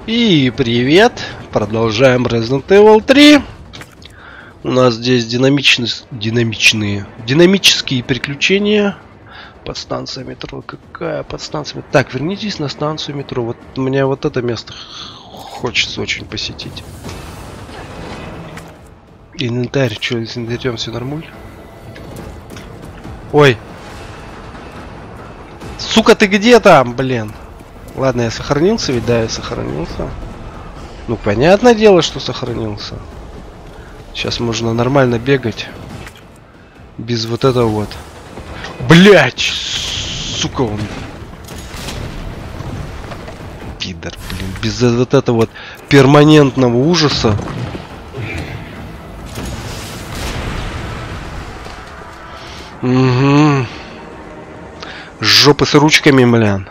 И привет! Продолжаем Resident Evil 3. У нас здесь динамические приключения. Подстанция метро. Какая подстанция? Так, вернитесь на станцию метро. Вот мне вот это место хочется очень посетить. Инвентарь. Что, с инвентарем все нормуль? Ой! Сука, ты где там, блин? Ладно, я сохранился, ведь да, я сохранился. Ну, понятное дело, что сохранился. Сейчас можно нормально бегать. Без вот этого вот. Блять! Сука он. Пидор, блин. Без вот этого вот перманентного ужаса. Угу. Жопы с ручками, блин.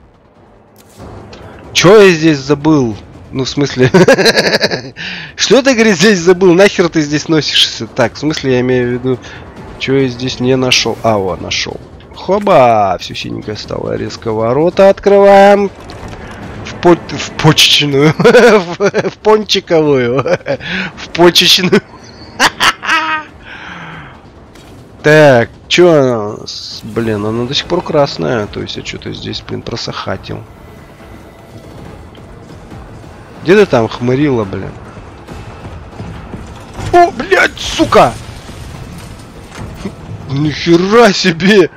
Чё я здесь забыл? Ну, в смысле... Что ты, говорит, здесь забыл? Нахер ты здесь носишься? Так, в смысле, я имею в виду... Чё я здесь не нашел? А, вот, нашел. Хоба! Все синенькое стало. Резко ворота открываем. В почечную. В пончиковую. В почечную. Так, чё она? Блин, она до сих пор красная. То есть я что-то здесь, блин, просохатил. Где ты там хмырила, блин? О, блядь, сука! Нихера себе!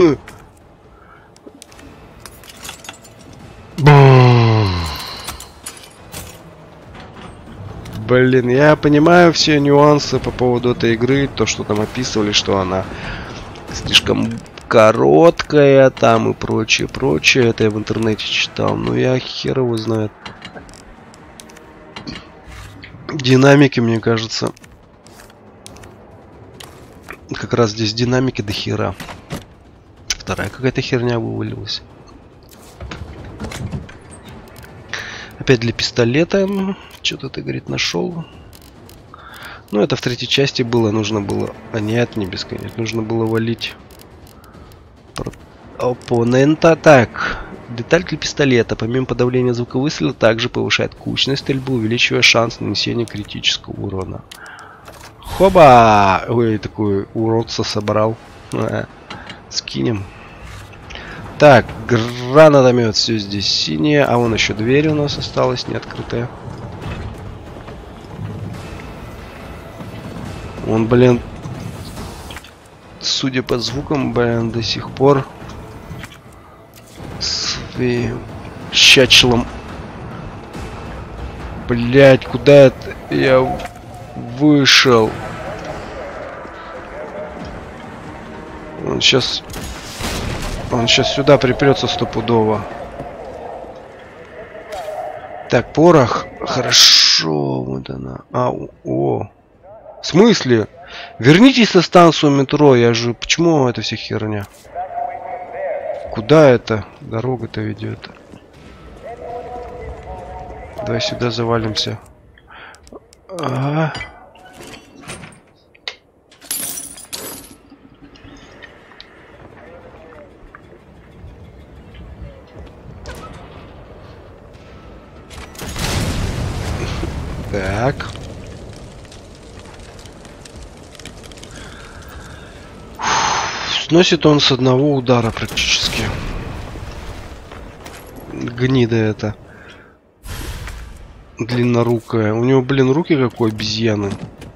Блин, я понимаю все нюансы по поводу этой игры. То, что там описывали, что она слишком короткая, там и прочее, прочее. Это я в интернете читал. Но я хер его знает. Динамики, мне кажется. Как раз здесь динамики до хера. Вторая какая-то херня вывалилась. Опять для пистолета. Что-то ты, говорит, нашел. Ну, это в третьей части было. Нужно было... А нет, не бесконечно. Нужно было валить оппонента. Так. Деталь для пистолета. Помимо подавления звукового выстрела, также повышает кучность стрельбы, увеличивая шанс нанесения критического урона. Хоба! Ой, такой уродца собрал. Скинем. Так, гранатомет. Все здесь синее. А вон еще дверь у нас осталась не открытая. Он, блин, судя по звукам, блин, до сих пор своим щачелом. Блять, куда это я вышел? Он сейчас сюда припрется стопудово. Так, порох. Хорошо, вот она. О. В смысле? Вернитесь на станцию метро. Я же... Почему это вся херня? Куда это? Дорога-то ведет. Давай сюда завалимся. Ага. Так. Сносит он с одного удара практически. Гнида это. Длиннорукая. У него, блин, руки как у обезьяны.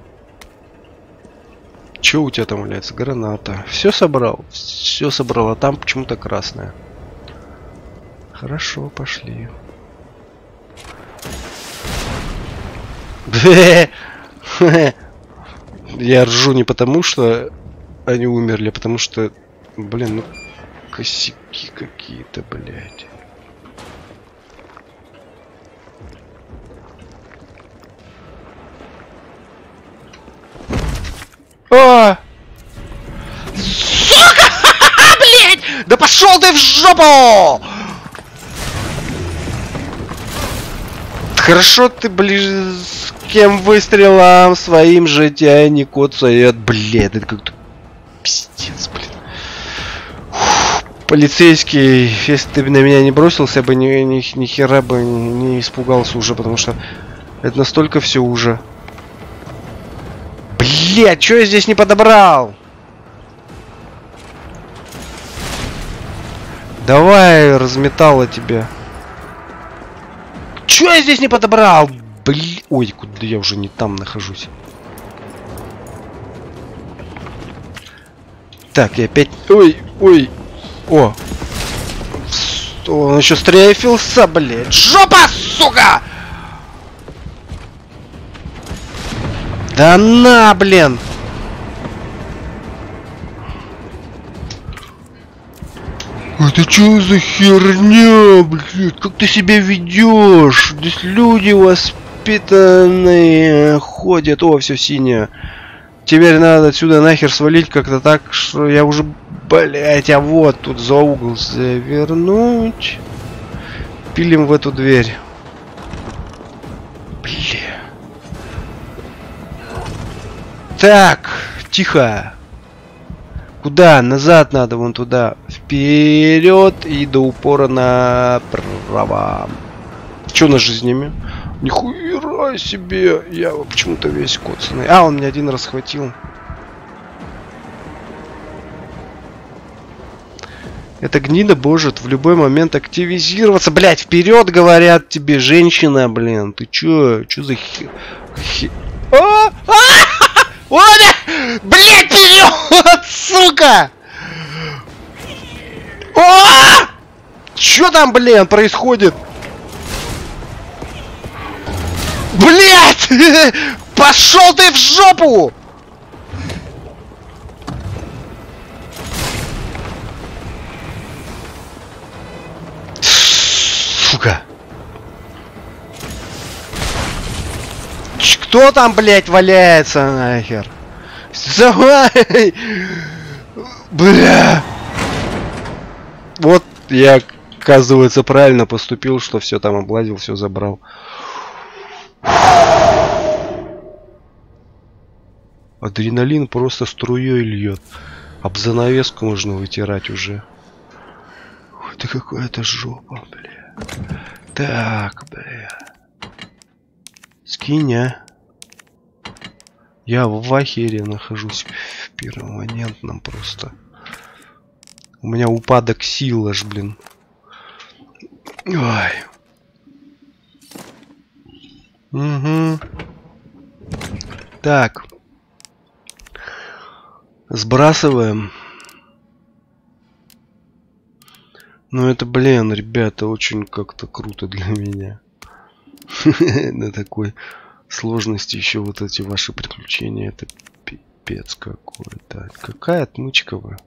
Че у тебя там валяется? Граната. Все собрал? Все собрал. А там почему-то красная. Хорошо, пошли. Я ржу не потому, что они умерли, потому что, блин, ну косяки какие-то, блядь. А! Сука! Блядь! Да пошел ты в жопу! Хорошо ты близким выстрелом своим же тебя не коцает. Блядь, это как-то пиздец, блин. Полицейский, если ты на меня не бросился, я бы ни хера бы не испугался уже, потому что это настолько все уже. Блять, что я здесь не подобрал? Давай, разметало тебя. Чё я здесь не подобрал? Блин. Ой, куда я уже не там нахожусь. Так, я опять... Ой, ой. О. Он еще стрейфился, блядь. Жопа, сука! Да на, блин! Это что за херня, блядь? Как ты себя ведешь? Здесь люди воспитанные ходят. О, все синее. Теперь надо отсюда нахер свалить как-то так, что я уже, блядь, а вот тут за угол завернуть. Пилим в эту дверь. Бля. Так, тихо. Куда? Назад надо, вон туда. Вперед и до упора направо. Че на жизнями? Нихуя себе. Я почему-то весь коцаный. А, он меня один раз схватил. Эта гнида может в любой момент активизироваться. Блять, вперед, говорят тебе, женщина, блин. Ты чё? Чё за блять, вперед, сука! Чё там, блин, происходит? Блять! Пошел ты в жопу! Сука! Кто там, блять, валяется нахер? Давай! Бля! Вот я, оказывается, правильно поступил, что все там облазил, все забрал. Адреналин просто струей льет. Об занавеску можно вытирать уже. Это какая-то жопа, бля. Так, бля. Скинь, а. Я в ахере нахожусь в перманентном просто. У меня упадок сил аж, блин. Ой. Угу. Так. Сбрасываем. Ну это, блин, ребята, очень как-то круто для меня. На такой сложности еще вот эти ваши приключения. Это пипец какой-то. Какая отмычка вы.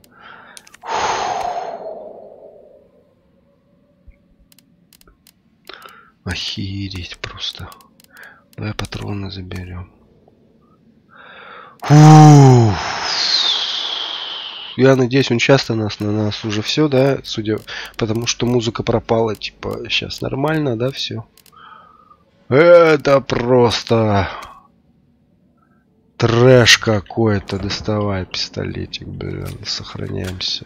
Охереть просто. Давай патроны заберем. Я надеюсь, он часто на нас уже все, да, судя, потому что музыка пропала, типа, сейчас нормально, да, все. Это просто трэш какой-то. Доставай пистолетик, блин, сохраняемся.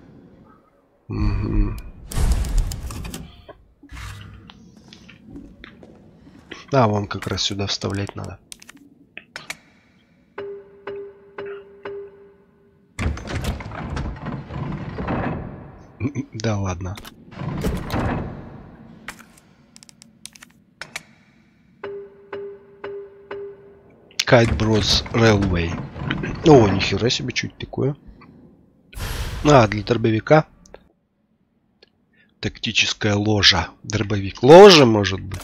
Угу. А, вон как раз сюда вставлять надо. Да ладно. Kite Bros Railway. О, нихера себе, чуть такое. А, для дробовика. Тактическая ложа. Дробовик. Ложа, может быть.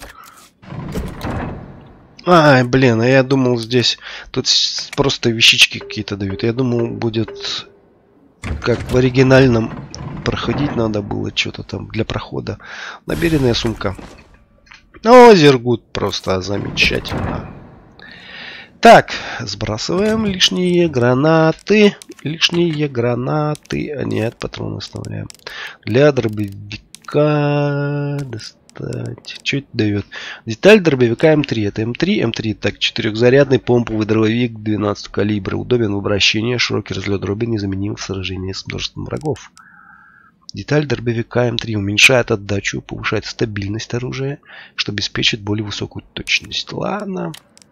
Ай, блин, а я думал здесь... Тут просто вещички какие-то дают. Я думал, будет... Как в оригинальном проходить надо было что-то там для прохода. Наберенная сумка. О, Зергут просто замечательно. Так, сбрасываем лишние гранаты. Лишние гранаты. А нет, патроны оставляем. Для дробовика достать. Что это дает? Деталь дробовика М3. Это М3. Так, 4-зарядный помповый дробовик 12 калибра. Удобен в обращении. Широкий разлет дроби. Незаменим в сражении с множеством врагов. Деталь дробовика М3 уменьшает отдачу, повышает стабильность оружия, что обеспечит более высокую точность. Ладно.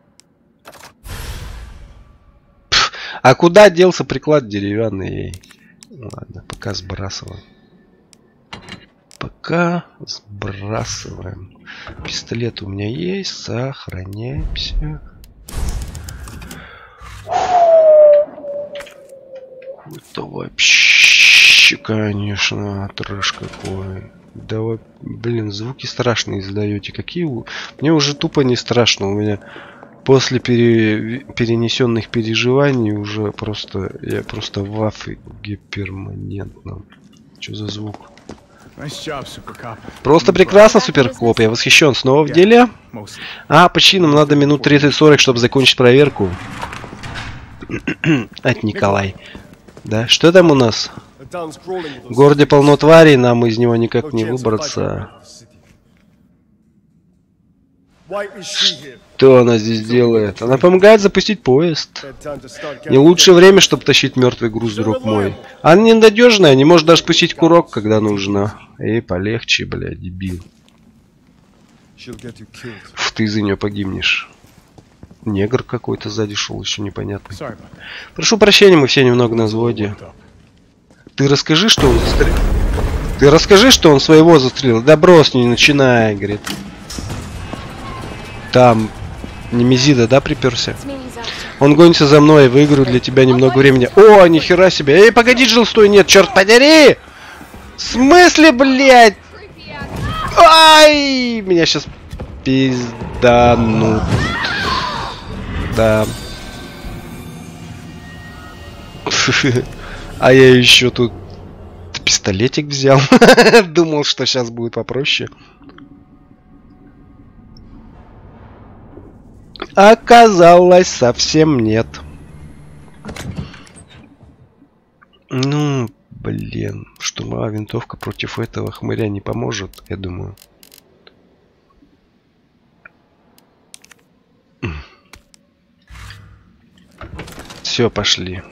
А куда делся приклад деревянный? Ладно, пока сбрасываем. Пока сбрасываем. Пистолет у меня есть. Сохраняемся. Это вообще, конечно, трэш какой. Да вы, блин, звуки страшные издаете. Какие? Мне уже тупо не страшно. У меня после перенесенных переживаний уже просто... Я просто в афиге перманентном. Что за звук? Просто прекрасно, суперкоп. Я восхищен. Снова в деле? А, почти нам надо минут 30-40, чтобы закончить проверку. Это Николай. Да, что там у нас? В городе полно тварей, нам из него никак не выбраться. Что она здесь делает? Она помогает запустить поезд. Не лучшее время, чтобы тащить мертвый груз, друг мой. Она ненадежная, не может даже пустить курок, когда нужно. Эй, полегче, бля, дебил. Ты из-за нее погибнешь. Негр какой-то сзади шел, еще непонятно. Прошу прощения, мы все немного на взводе. Ты расскажи, что он застрелил. Ты расскажи, что он своего застрелил. Да брось, не начинай, говорит. Там Немезида, да, приперся? Он гонится за мной, выиграю для тебя немного времени. О, нихера себе. Эй, погоди, Джилл, стой, нет, черт подери! В смысле, блядь? Ай! Меня сейчас пизданут. Да. А я еще тут пистолетик взял. Думал, что сейчас будет попроще. Оказалось, совсем нет. Ну, блин. Штурмовая винтовка против этого хмыря не поможет, я думаю. Все, пошли.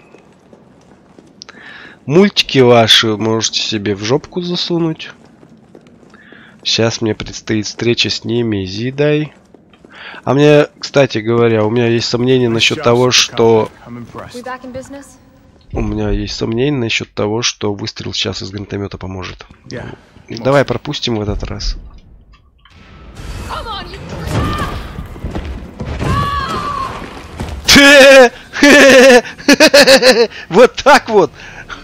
Мультики ваши можете себе в жопку засунуть. Сейчас мне предстоит встреча с ними, Зидай. А мне, кстати говоря, у меня есть сомнения насчет того, что... У меня есть сомнения насчет того, что выстрел сейчас из гранатомета поможет. Давай пропустим в этот раз. Вот так вот.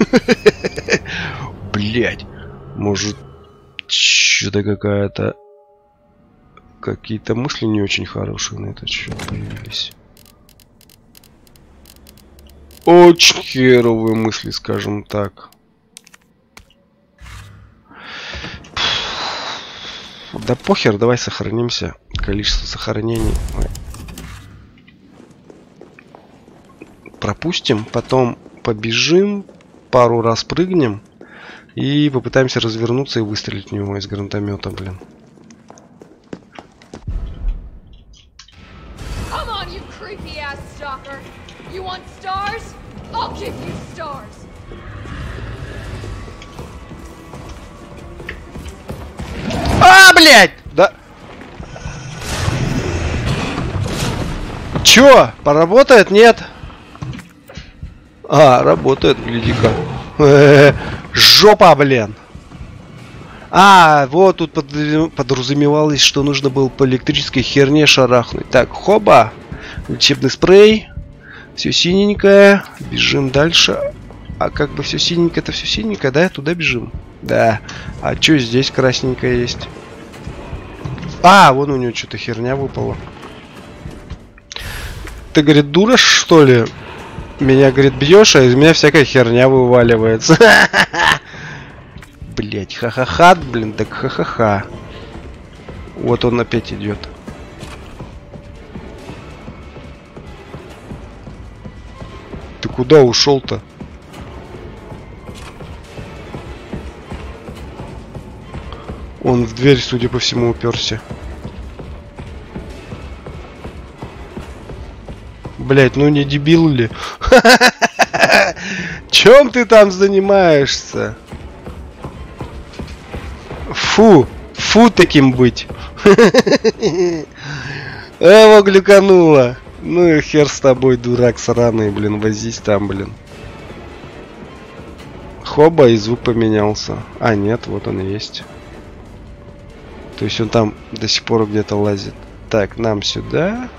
Блять. Может, что-то какая-то... Какие-то мысли не очень хорошие на этот счет появились. Очень херовые мысли, скажем так. Да похер, давай сохранимся. Количество сохранений пропустим, потом побежим, пару раз прыгнем и попытаемся развернуться и выстрелить в него из гранатомета, блин. А, блядь! Да. Чё? Поработает? Нет? А, работает, гляди-ка. Жопа, блин. А, вот тут подразумевалось, что нужно было по электрической херне шарахнуть. Так, хоба. Лечебный спрей. Все синенькое. Бежим дальше. А как бы все синенькое, это все синенькое, да? Туда бежим. Да. А что здесь красненькое есть? А, вон у него что-то херня выпала. Ты, говорит, дура, что ли? Меня, говорит, бьешь, а из меня всякая херня вываливается. Блять, ха-ха-ха, блин, так ха-ха-ха. Вот он опять идет. Ты куда ушел-то? Он в дверь, судя по всему, уперся. Блять, ну не дебил ли? Чем ты там занимаешься? Фу! Фу таким быть! Его глюкануло! Ну и хер с тобой, дурак сраный, блин, возись там, блин. Хоба, и звук поменялся. А, нет, вот он и есть. То есть он там до сих пор где-то лазит. Так, нам сюда.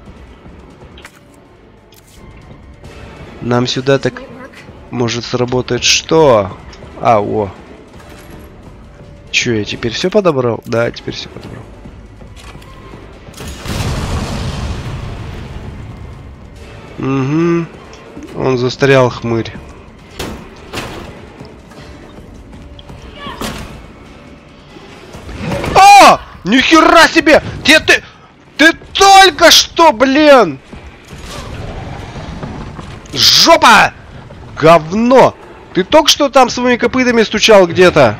Нам сюда так... Может сработать что? А, о. Че, я теперь все подобрал? Да, теперь все подобрал. Угу. Он застрял, хмырь. А! Нихера себе! Ты только что, блин! Жопа! Говно! Ты только что там своими копытами стучал где-то?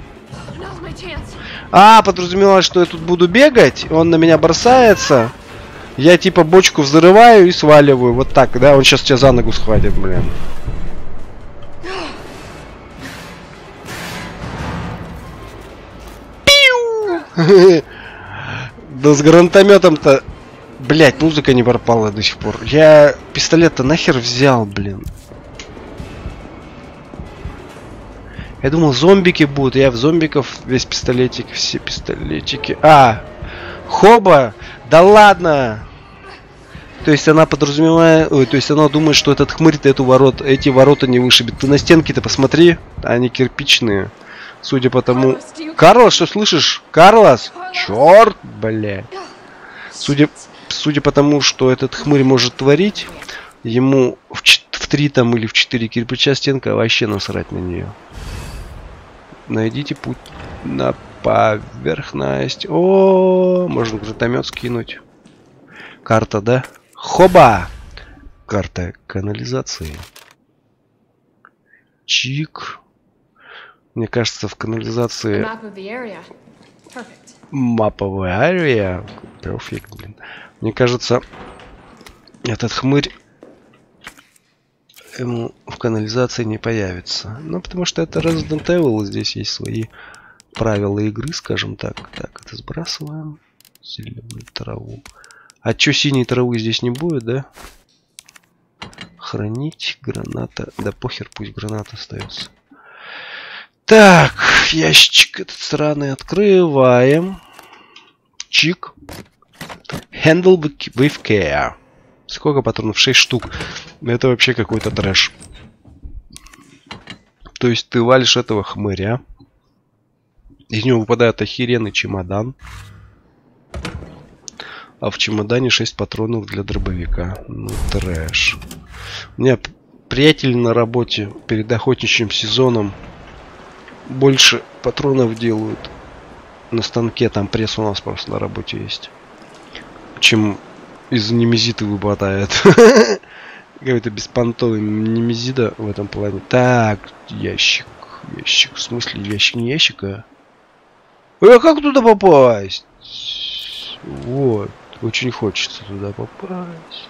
А, подразумевалось, что я тут буду бегать, он на меня бросается. Я типа бочку взрываю и сваливаю. Вот так, да? Он сейчас тебя за ногу схватит, блин. Пиу! Да с гранатометом-то... Блять, музыка не пропала до сих пор. Я пистолет-то нахер взял, блин. Я думал, зомбики будут. Я в зомбиков весь пистолетик, все пистолетики. А! Хоба! Да ладно! То есть она подразумевает... Ой, то есть она думает, что этот хмырь-то эти ворота не вышибет. Ты на стенки-то посмотри. Они кирпичные. Судя по тому... Карлос, что слышишь? Карлос! Черт, бля. Судя по тому, что этот хмырь может творить, ему в 3 там или в 4 кирпича стенка вообще насрать на нее. Найдите путь на поверхность. О, можно гранатомет скинуть. Карта, да? Хоба! Карта канализации. Чик. Мне кажется, в канализации... Маповая ария. Перфект, блин. Мне кажется, этот хмырь ему в канализации не появится. Ну, потому что это Resident Evil, здесь есть свои правила игры, скажем так. Так, это сбрасываем. Зеленую траву. А чё, синей травы здесь не будет, да? Хранить, граната. Да похер, пусть граната остается. Так, ящик этот сраный открываем. Чик. Handle with care. Сколько патронов? 6 штук. Это вообще какой-то трэш. То есть ты валишь этого хмыря. Из него выпадает охеренный чемодан. А в чемодане 6 патронов для дробовика. Ну, трэш. У меня приятели на работе перед охотничьим сезоном больше патронов делают на станке. Там пресс у нас просто на работе есть. Чем из немезиты выпадает. Какой-то беспонтовый немезида в этом плане. Так, ящик. Ящик. В смысле, ящик не ящика? А как туда попасть? Вот. Очень хочется туда попасть.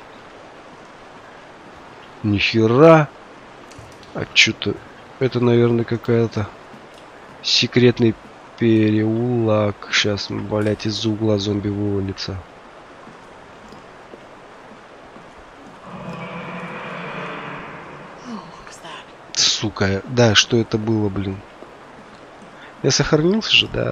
Нихера. А что-то... Это, наверное, какая-то секретный переулок. Сейчас, блять, из-за угла зомби вывалится. Сука. Да, что это было, блин? Я сохранился же? Да.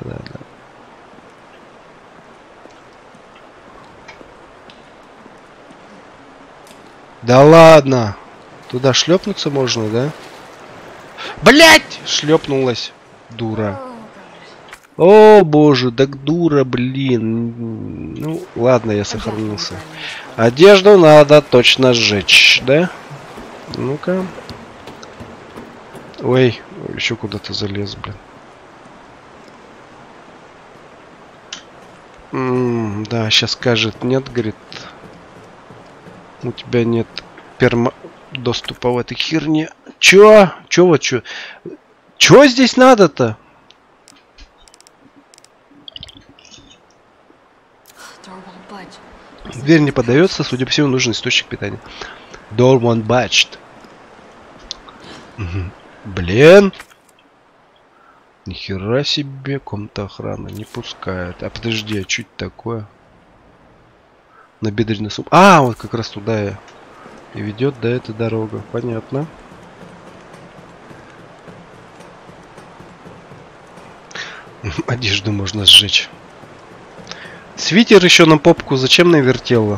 Да ладно. Туда шлепнуться можно, да? Блять! Шлепнулась. Дура. О, боже, так дура, блин. Ну, ладно, я сохранился. Одежду надо точно сжечь, да? Ну-ка. Ой, еще куда-то залез, блин. Да, сейчас скажет, нет, говорит. У тебя нет доступа в этой херне. Чё? Чё? Чё здесь надо-то? Дверь не поддается, судя по всему, нужен источник питания. Door won't budge. Блин. Нихера себе, комната охраны не пускает. А подожди, а что это такое? Набедренный сумка. А, вот как раз туда и ведет, да, эта дорога. Понятно. Одежду можно сжечь. Свитер еще на попку зачем навертела?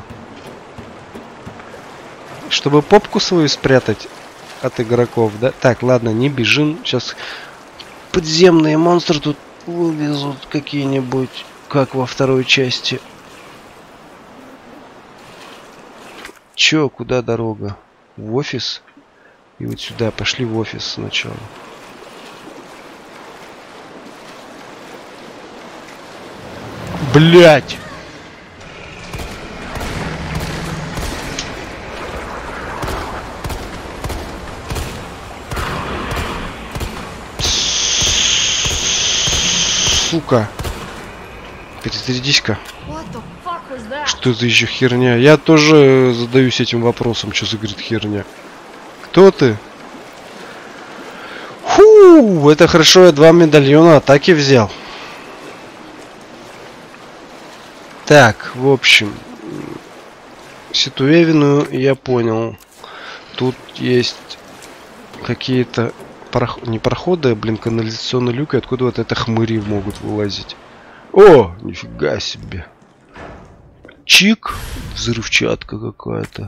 Чтобы попку свою спрятать от игроков, да? Так, ладно, не бежим. Сейчас подземные монстры тут вылезут какие-нибудь, как во второй части. Чё, куда дорога? В офис? И вот сюда, пошли в офис сначала. Блять! Сука! Перезарядись-ка. Что за еще херня? Я тоже задаюсь этим вопросом, что за, говорит, херня. Кто ты? Фу, это хорошо, я 2 медальона атаки взял. Так, в общем, ситуевину я понял. Тут есть какие-то не проходы, а, блин, канализационные люки, откуда вот это хмыри могут вылазить. О, нифига себе. Чик, взрывчатка какая-то.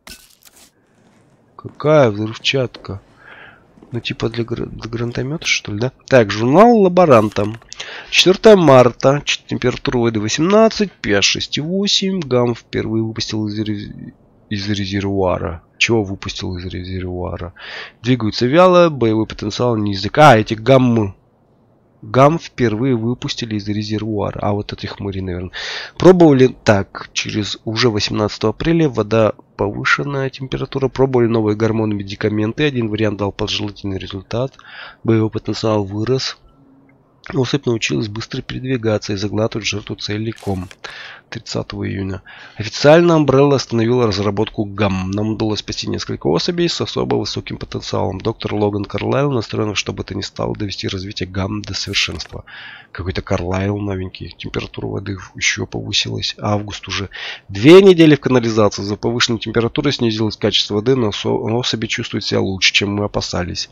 Какая взрывчатка? Ну, типа для гранатомета, что ли, да? Так, журнал лаборанта. 4 марта. Температура воды 18. pH 6,8. Гамм впервые выпустил из резервуара. Чего выпустил из резервуара? Двигаются вяло. Боевой потенциал низок. А, эти гаммы. Гамм впервые выпустили из резервуара. А вот этих хмыри, наверное. Пробовали так. Через уже 18 апреля вода повышенная температура. Пробовали новые гормоны, медикаменты. Один вариант дал положительный результат. Боевой потенциал вырос. Особь научилась быстро передвигаться и заглатывать жертву целиком. 30 июня. Официально Umbrella остановила разработку ГАМ. Нам удалось спасти несколько особей с особо высоким потенциалом. Доктор Логан Карлайл настроен, чтобы это не стало довести развитие ГАМ до совершенства. Какой-то Карлайл новенький. Температура воды еще повысилась. Август уже. 2 недели в канализации. За повышенной температурой снизилось качество воды, но особи чувствуют себя лучше, чем мы опасались.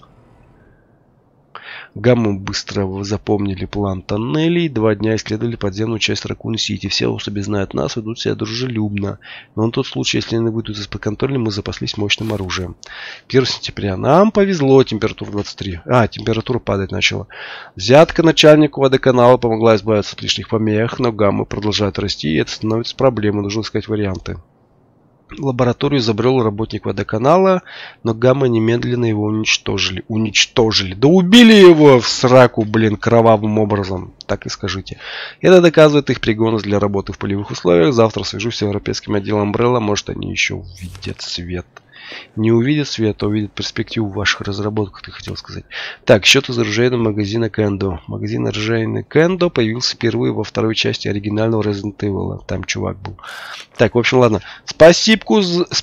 Гаммы быстро запомнили план тоннелей. 2 дня исследовали подземную часть Ракун-Сити. Все особи знают нас, ведут себя дружелюбно. Но на тот случай, если они выйдут из-под контроля, мы запаслись мощным оружием. 1 сентября. Нам повезло. Температура 23. Температура падать начала. Взятка начальнику водоканала помогла избавиться от лишних помех, но гаммы продолжают расти, и это становится проблемой. Нужно искать варианты. Лабораторию забрел работник водоканала, но гаммы немедленно его уничтожили. Да убили его в сраку, блин, кровавым образом. Так и скажите. Это доказывает их пригодность для работы в полевых условиях. Завтра свяжусь с европейским отделом Umbrella. Может, они еще увидят свет. Не увидят свет, а увидят перспективу в ваших разработках, ты хотел сказать. Так, счет из оружейного магазина Кендо. Магазин оружейный Кендо появился впервые во второй части оригинального Resident Evil. Там чувак был. Так, в общем, ладно. Спасибки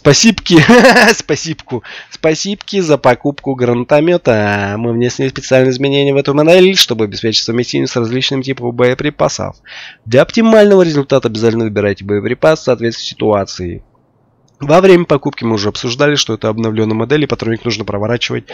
за покупку гранатомета. Мы внесли специальные изменения в эту модель, чтобы обеспечить совместимость с различными типами боеприпасов. Для оптимального результата обязательно выбирайте боеприпас в соответствии с ситуацией. Во время покупки мы уже обсуждали, что это обновленная модель, и патронник нужно проворачивать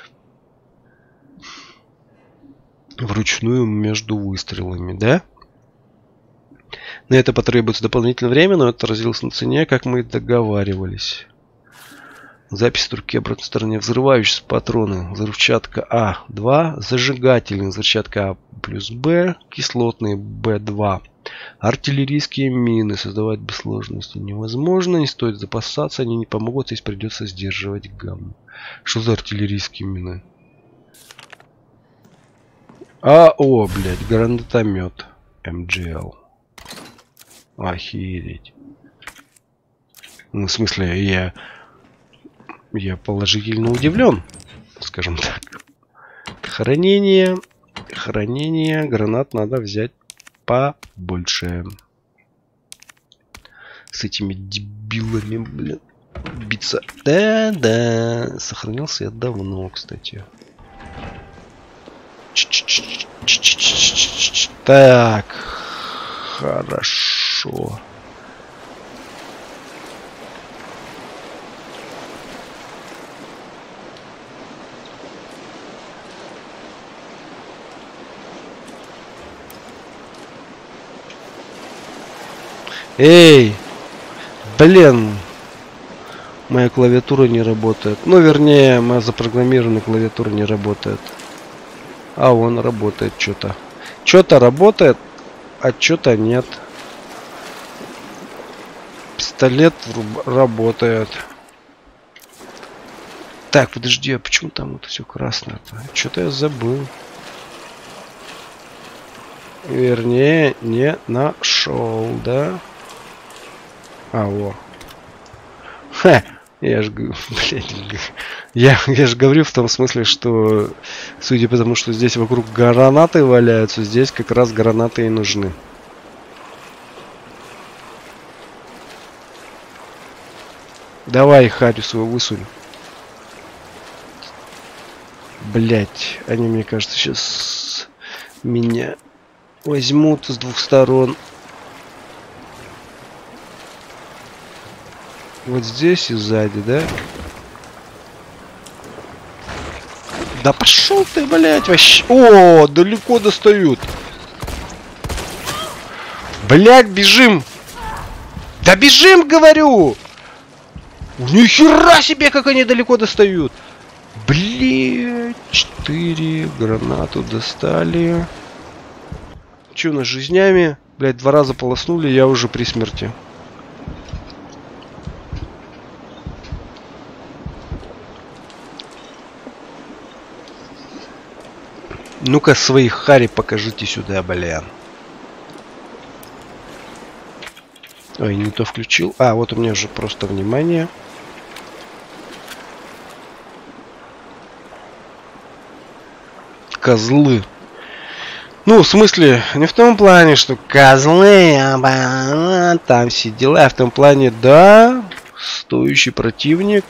вручную между выстрелами, да? На это потребуется дополнительное время, но это отразилось на цене, как мы и договаривались. Запись в руке, обратной стороне взрывающиеся патроны, взрывчатка А2, зажигательный, взрывчатка А плюс Б, кислотный Б2. Артиллерийские мины создавать без сложности невозможно, не стоит запасаться, они не помогут, здесь придется сдерживать гамму. Что за артиллерийские мины? Блядь, гранатомет МГЛ. Охереть. Ну, в смысле, я положительно удивлен, скажем так. Хранение, гранат надо взять побольше. С этими дебилами, блин, биться. Да, сохранился я давно, кстати. Так. Хорошо. Эй! Блин! Моя клавиатура не работает. Ну, вернее, моя запрограммированная клавиатура не работает. А он работает что-то. Что-то работает, а что-то нет. Пистолет работает. Так, подожди, а почему там вот все красное-то? Что-то я забыл. Вернее, не нашел, да? А, во. Ха! Я же, блядь, я же говорю в том смысле, что, судя по тому, что здесь вокруг гранаты валяются, здесь как раз гранаты и нужны. Давай Харю свою высунь. Блять, они, мне кажется, сейчас меня возьмут с двух сторон. Вот здесь и сзади, да? Да пошел ты, блять, вообще. О, далеко достают. Блять, бежим. Да бежим, говорю. Нихера себе, как они далеко достают. Блять, 4 гранату достали. Че у нас с жизнями? Блять, 2 раза полоснули, я уже при смерти. Ну-ка, своих Хари покажите сюда, блин. Ой, не то включил. А, вот у меня же просто внимание. Козлы. Ну, в смысле, не в том плане, что козлы, там все дела, а в том плане, да, стоящий противник.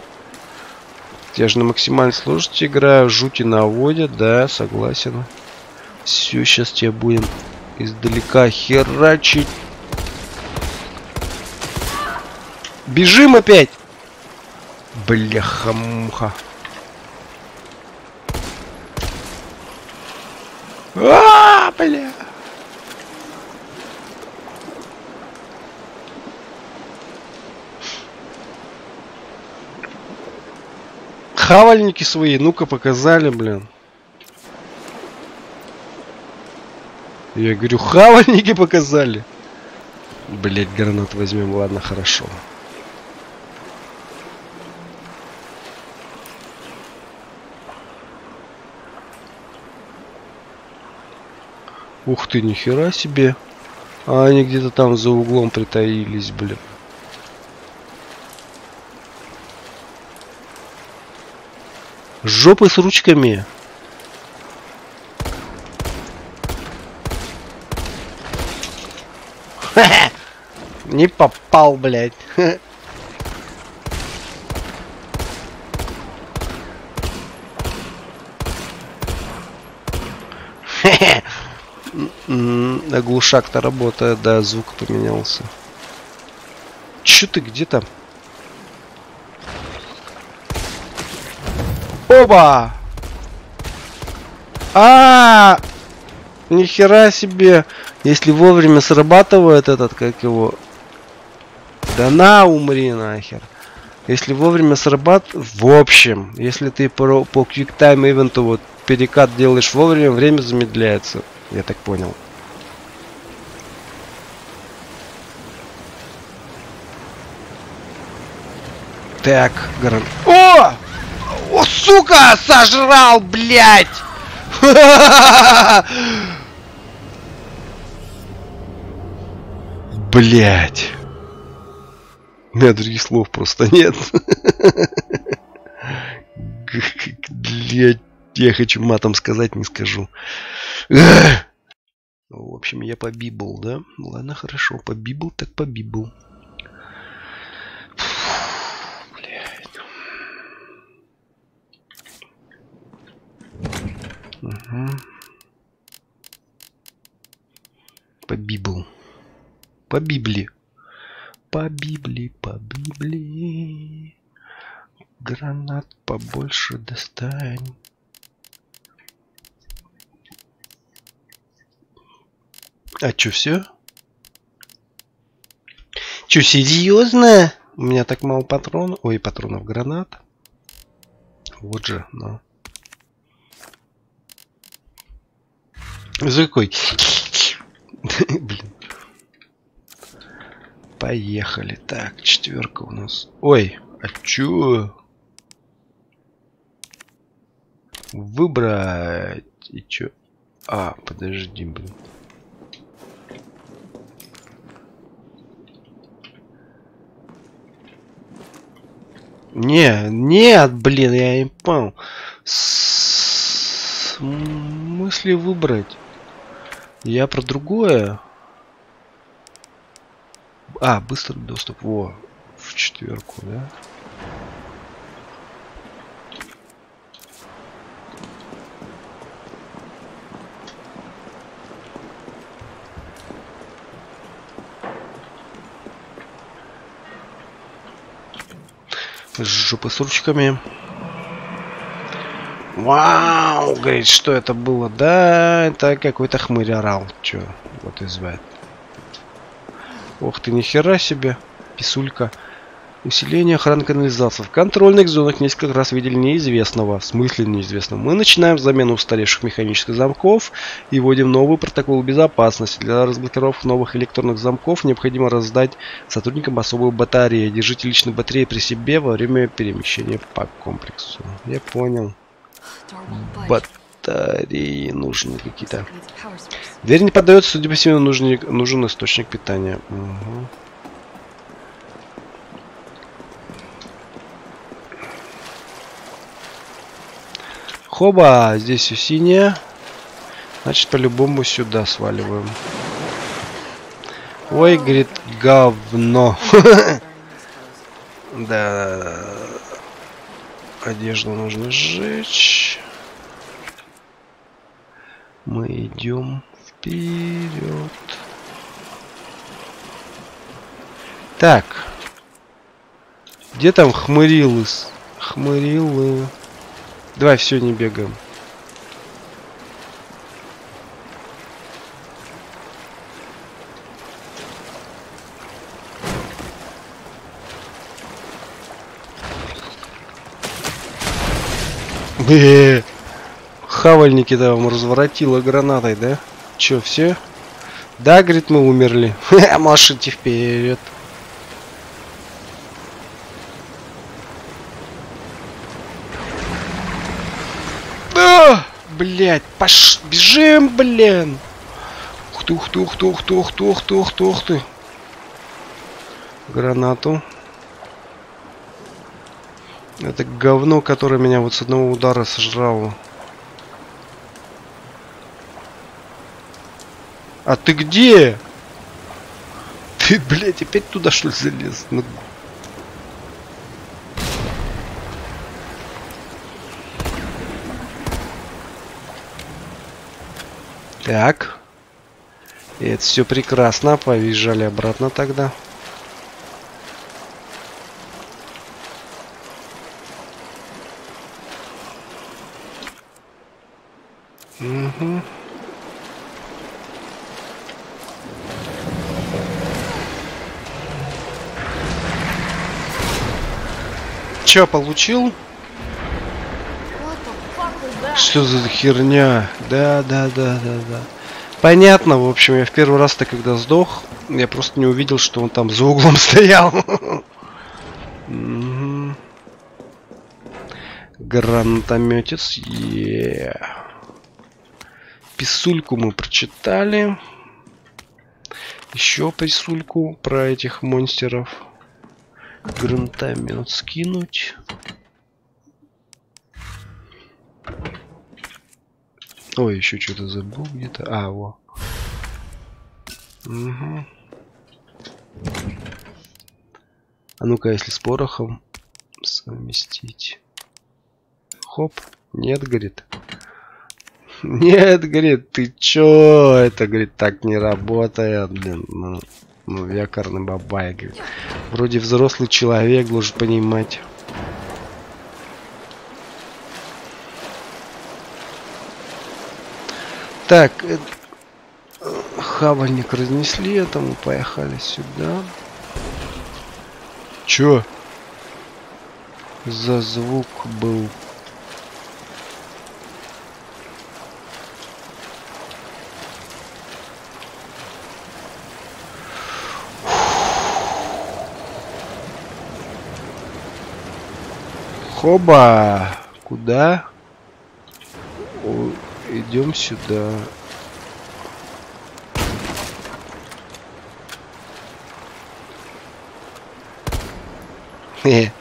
Я же на максимальной сложности играю, жути наводят, да, согласен. Все, сейчас тебя будем издалека херачить. Бежим опять! Бляха-муха. Бля. Хавальники свои, ну-ка показали, блин. Я говорю, хавальники показали. Блять, гранат возьмем, ладно, хорошо. Ух ты, нихера себе. А они где-то там за углом притаились, блин. Жопы с ручками. Не попал, блядь. Оглушак-то работает, да, звук поменялся. Чё ты, где там? Оба! Нихера себе! Если вовремя срабатывает этот, как его... Да на, умри нахер. Если вовремя срабатывает... В общем, если ты по Quick Time Event вот перекат делаешь вовремя, время замедляется. Я так понял. Так, гарант. О! О, сука! Сожрал, блядь! Блядь. У меня других слов просто нет. Блядь, я хочу матом сказать, не скажу. В общем, я побибл, да? Ладно, хорошо, побибл, так побибл. Угу. По Библии. По Библии, по Библии. Гранат побольше достань. А чё, все? Чё, серьезно? У меня так мало патронов. Ой, патронов гранат. Вот же, ну. За какой? Блин. Поехали. Так, 4 у нас. Ой, а чё? Выбрать. И чё? А, подожди, блин. Нет, блин, я не понял. В смысле выбрать? Я про другое. А, быстрый доступ. Во, в 4, да? Жопы с ручками. Вау, говорит, что это было? Да, это какой-то хмырь орал. Чё, вот извает. Ох ты, нихера себе. Писулька. Усиление охраны канализации. В контрольных зонах несколько раз видели неизвестного. В смысле неизвестного? Мы начинаем замену устаревших механических замков и вводим новый протокол безопасности. Для разблокировки новых электронных замков необходимо раздать сотрудникам особую батарею. Держите личные батареи при себе во время перемещения по комплексу. Я понял. Батареи нужны какие-то. Дверь не поддается, судя по всему, нужен источник питания. Угу. Хоба, здесь все синее. Значит, по-любому сюда сваливаем. Ой, говорит, говно. Да. Одежду нужно сжечь. Мы идем вперед. Так. Где там хмырилы? Хмырилы. Давай, все, не бегаем. Хавальники-то вам разворотило гранатой, да? Че, все? Да, говорит, мы умерли. Машите вперед. Блять, бежим, блин. Ух ты, ух ты, ух ты, ух ты, ух ты, ух ты, ух ты, ух ты. Гранату. Это говно, которое меня вот с одного удара сожрало. А ты где? Ты, блядь, опять туда что ли залез? Ну... Так. И это все прекрасно. Повизжали обратно тогда. Угу. Чё, получил? Что за херня? Да. Понятно, в общем, я в первый раз-то, когда сдох, я просто не увидел, что он там за углом стоял. Гранатометец. Писульку мы прочитали. Еще писульку про этих монстеров. Гранатомет скинуть. Ой, еще что-то забыл где-то. А, во. Угу. А ну-ка, если с порохом совместить. Хоп. Нет, говорит. Нет, говорит, ты чё? Это, говорит, так не работает, блин. Ну, якорный бабай, говорит. Вроде взрослый человек, должен понимать. Так, хавальник разнесли, это мы поехали сюда. Чё за звук был? Хоба! Куда? О, идем сюда. Хе.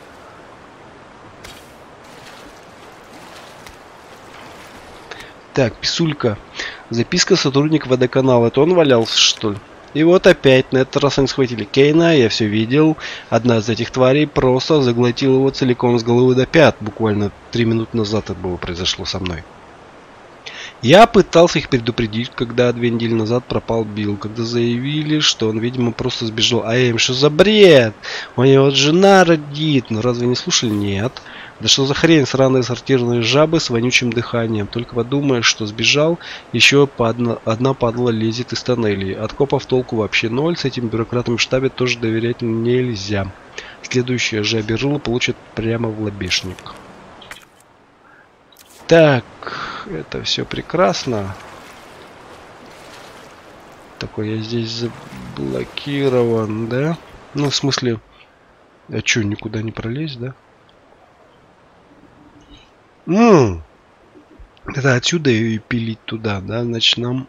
Так, писулька. Записка сотрудника водоканала. Это он валялся, что ли? И вот опять, на этот раз они схватили Кейна, я все видел. Одна из этих тварей просто заглотила его целиком с головы до пят. Буквально 3 минуты назад это было произошло со мной. Я пытался их предупредить, когда 2 недели назад пропал Билл, когда заявили, что он, видимо, просто сбежал. А я им, что за бред? У него жена родит. Ну разве не слушали? Нет. Да что за хрень, сраные сортированные жабы с вонючим дыханием. Только подумаешь, что сбежал, еще одна падла лезет из тоннелей. От копов толку вообще ноль, с этим бюрократом в штабе тоже доверять нельзя. Следующее жабе рыло получит прямо в лобешник. Так, это все прекрасно. Такой я здесь заблокирован, да? Ну, в смысле, а что, никуда не пролезть, да? Это отсюда и пилить туда, да? Значит, нам...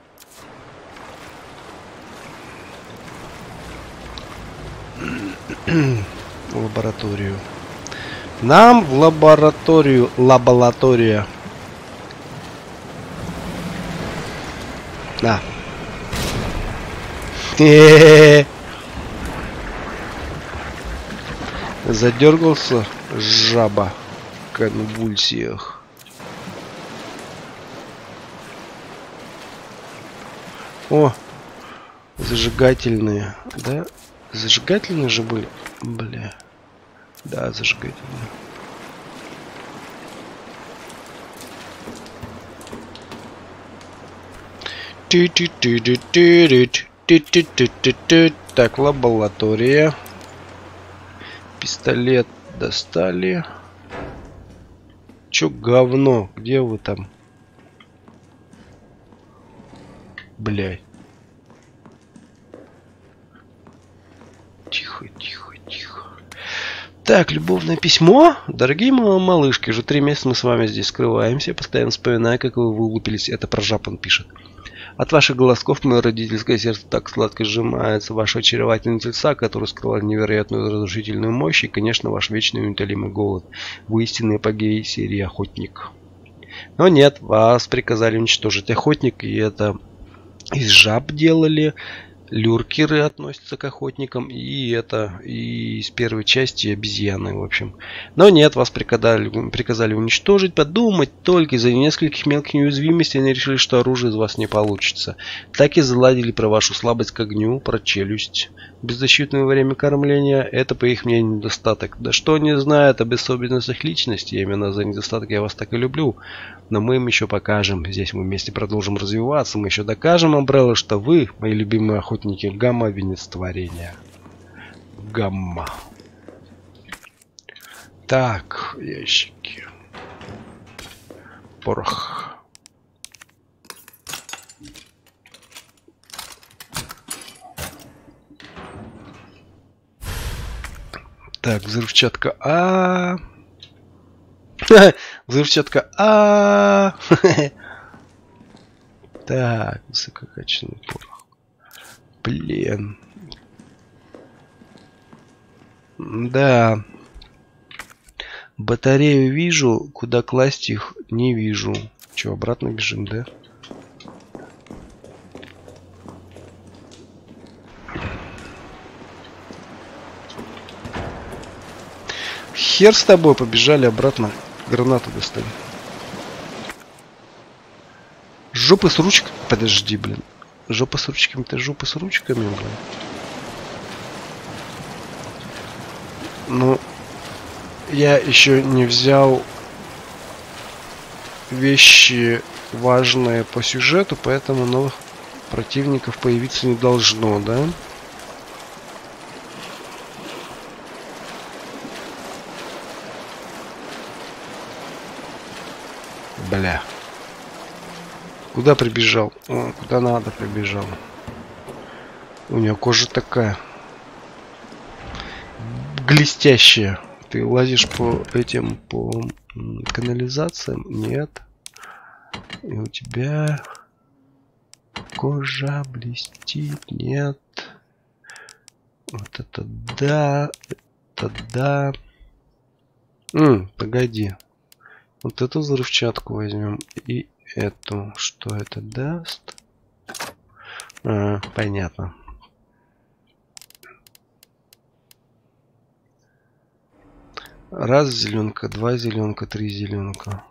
в лабораторию. Нам в лабораторию. Лаборатория. Да. Задергался жаба в конвульсиях. О, зажигательные, да? Зажигательные же были, бля. Да, зажигательные. Так, лаборатория. Пистолет достали. Чё говно? Где вы там? Блядь. Тихо, тихо, тихо. Так, любовное письмо. Дорогие малышки, уже 3 месяца мы с вами здесь скрываемся. Постоянно вспоминаю, как вы вылупились. Это про жаб он пишет. От ваших голосков мое родительское сердце так сладко сжимается. Ваша очаровательная тельца, которая скрывает невероятную разрушительную мощь. И, конечно, ваш вечный неутолимый голод. Вы истинный апогей серии «Охотник». Но нет, вас приказали уничтожить охотник. И это из жаб делали. Люркеры относятся к охотникам. И это и из первой части обезьяны, в общем. Но нет, вас приказали уничтожить. Подумать только, из-за нескольких мелких неуязвимостей они решили, что оружие из вас не получится. Так и заладили про вашу слабость к огню, про челюсть. Беззащитное во время кормления — это, по их мнению, недостаток. Да что они знают об особенностях личности? Именно за недостаток я вас так и люблю. Но мы им еще покажем. Здесь мы вместе продолжим развиваться. Мы еще докажем, Амбрелла, что вы, мои любимые охотники, гамма — венец творения. Гамма. Так, ящики. Порох. Так, взрывчатка. Взрывчатка. Так, высококачественный порох. Блин. Да. Батарею вижу, куда класть их не вижу. Че, обратно бежим, да? Хер с тобой, побежали обратно. Гранату достали. Жопы с ручками. Подожди, блин. Жопа с ручками, это жопа с ручками, блин. Ну, я еще не взял вещи важные по сюжету, поэтому новых противников появиться не должно, да? Бля. Куда прибежал? О, куда надо прибежал. У него кожа такая блестящая. Ты лазишь по этим, по канализациям? Нет. И у тебя кожа блестит? Нет. Вот это да. Это да. Погоди. Вот эту взрывчатку возьмем. И эту. Что это даст? Понятно. Раз зеленка, два зеленка, три зеленка.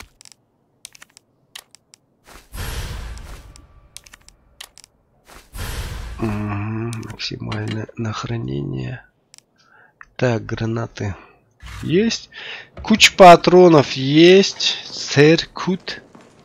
Максимальное на хранение. Так, гранаты есть. Куча патронов есть. Церкут.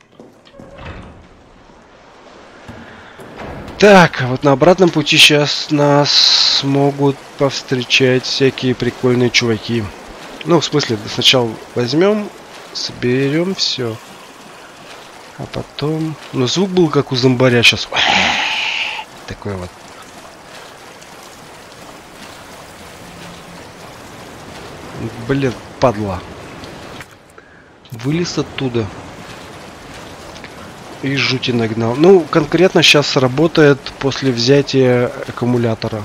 Так, вот на обратном пути сейчас нас могут повстречать всякие прикольные чуваки. Ну, в смысле, сначала возьмем, соберем все. А потом... Ну, звук был как у зомбаря сейчас. Такой вот. Блин, падла. Вылез оттуда. И жути нагнал. Ну, конкретно сейчас работает после взятия аккумулятора.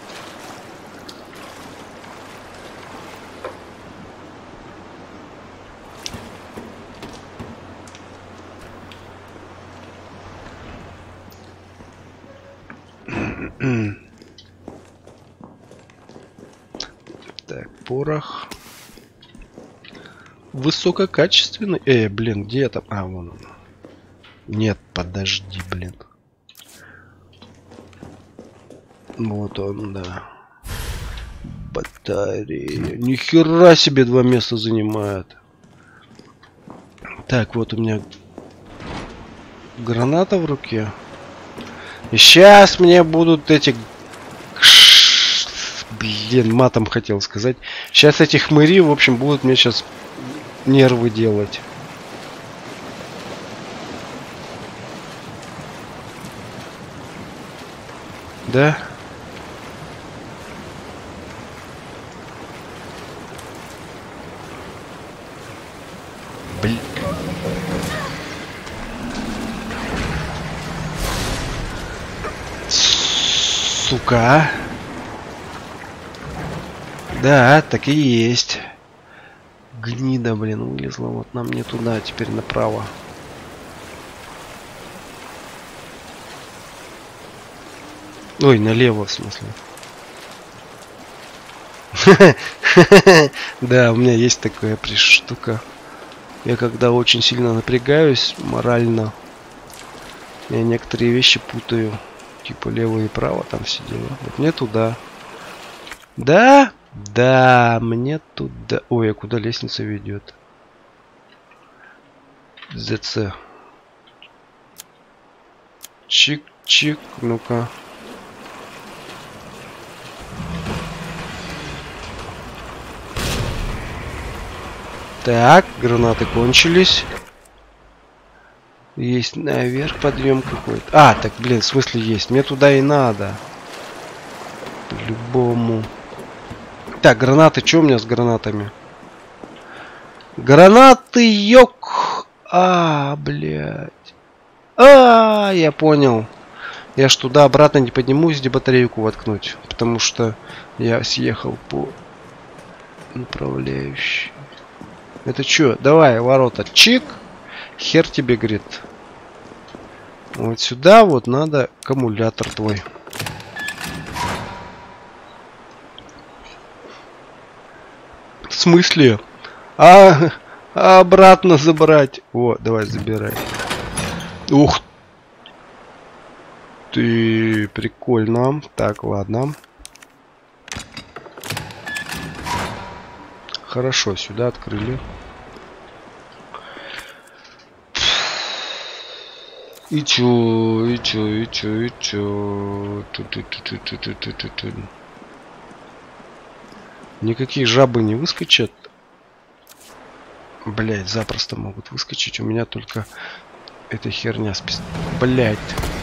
Так, порох. Высококачественный. Блин, где это? А, вон он. Нет, подожди, блин. Вот он, да. Батарея. Нихера себе 2 места занимает. Так, вот у меня граната в руке. И сейчас мне будут эти... Блин, матом хотел сказать. Сейчас эти хмыри, в общем, будут мне сейчас нервы делать. Да? Блин. Сука. Да, так и есть. Гнида, блин, вылезла. Вот нам не туда, теперь направо. Ой, налево, в смысле. Да, у меня есть такая штука. Я когда очень сильно напрягаюсь морально, я некоторые вещи путаю. Типа лево и право, там все дела. Вот мне туда. Да? Да, мне туда. Ой, а куда лестница ведет? ЗЦ. Чик-чик, ну-ка. Так, гранаты кончились. Есть наверх подъем какой-то. А, так, блин, в смысле есть. Мне туда и надо. По-любому. Так, гранаты. Что у меня с гранатами? Гранаты, ёк! А, блядь. А, я понял. Я ж туда обратно не поднимусь, где батарейку воткнуть. Потому что я съехал по направляющей. Это что? Давай, ворота. Чик. Хер тебе, говорит. Вот сюда вот надо аккумулятор твой. В смысле? А обратно забрать. О, давай забирай. Ух ты, прикольно. Так, ладно. Хорошо, сюда открыли. И чё? Никакие жабы не выскочат. Блять, запросто могут выскочить. У меня только эта херня с Блять.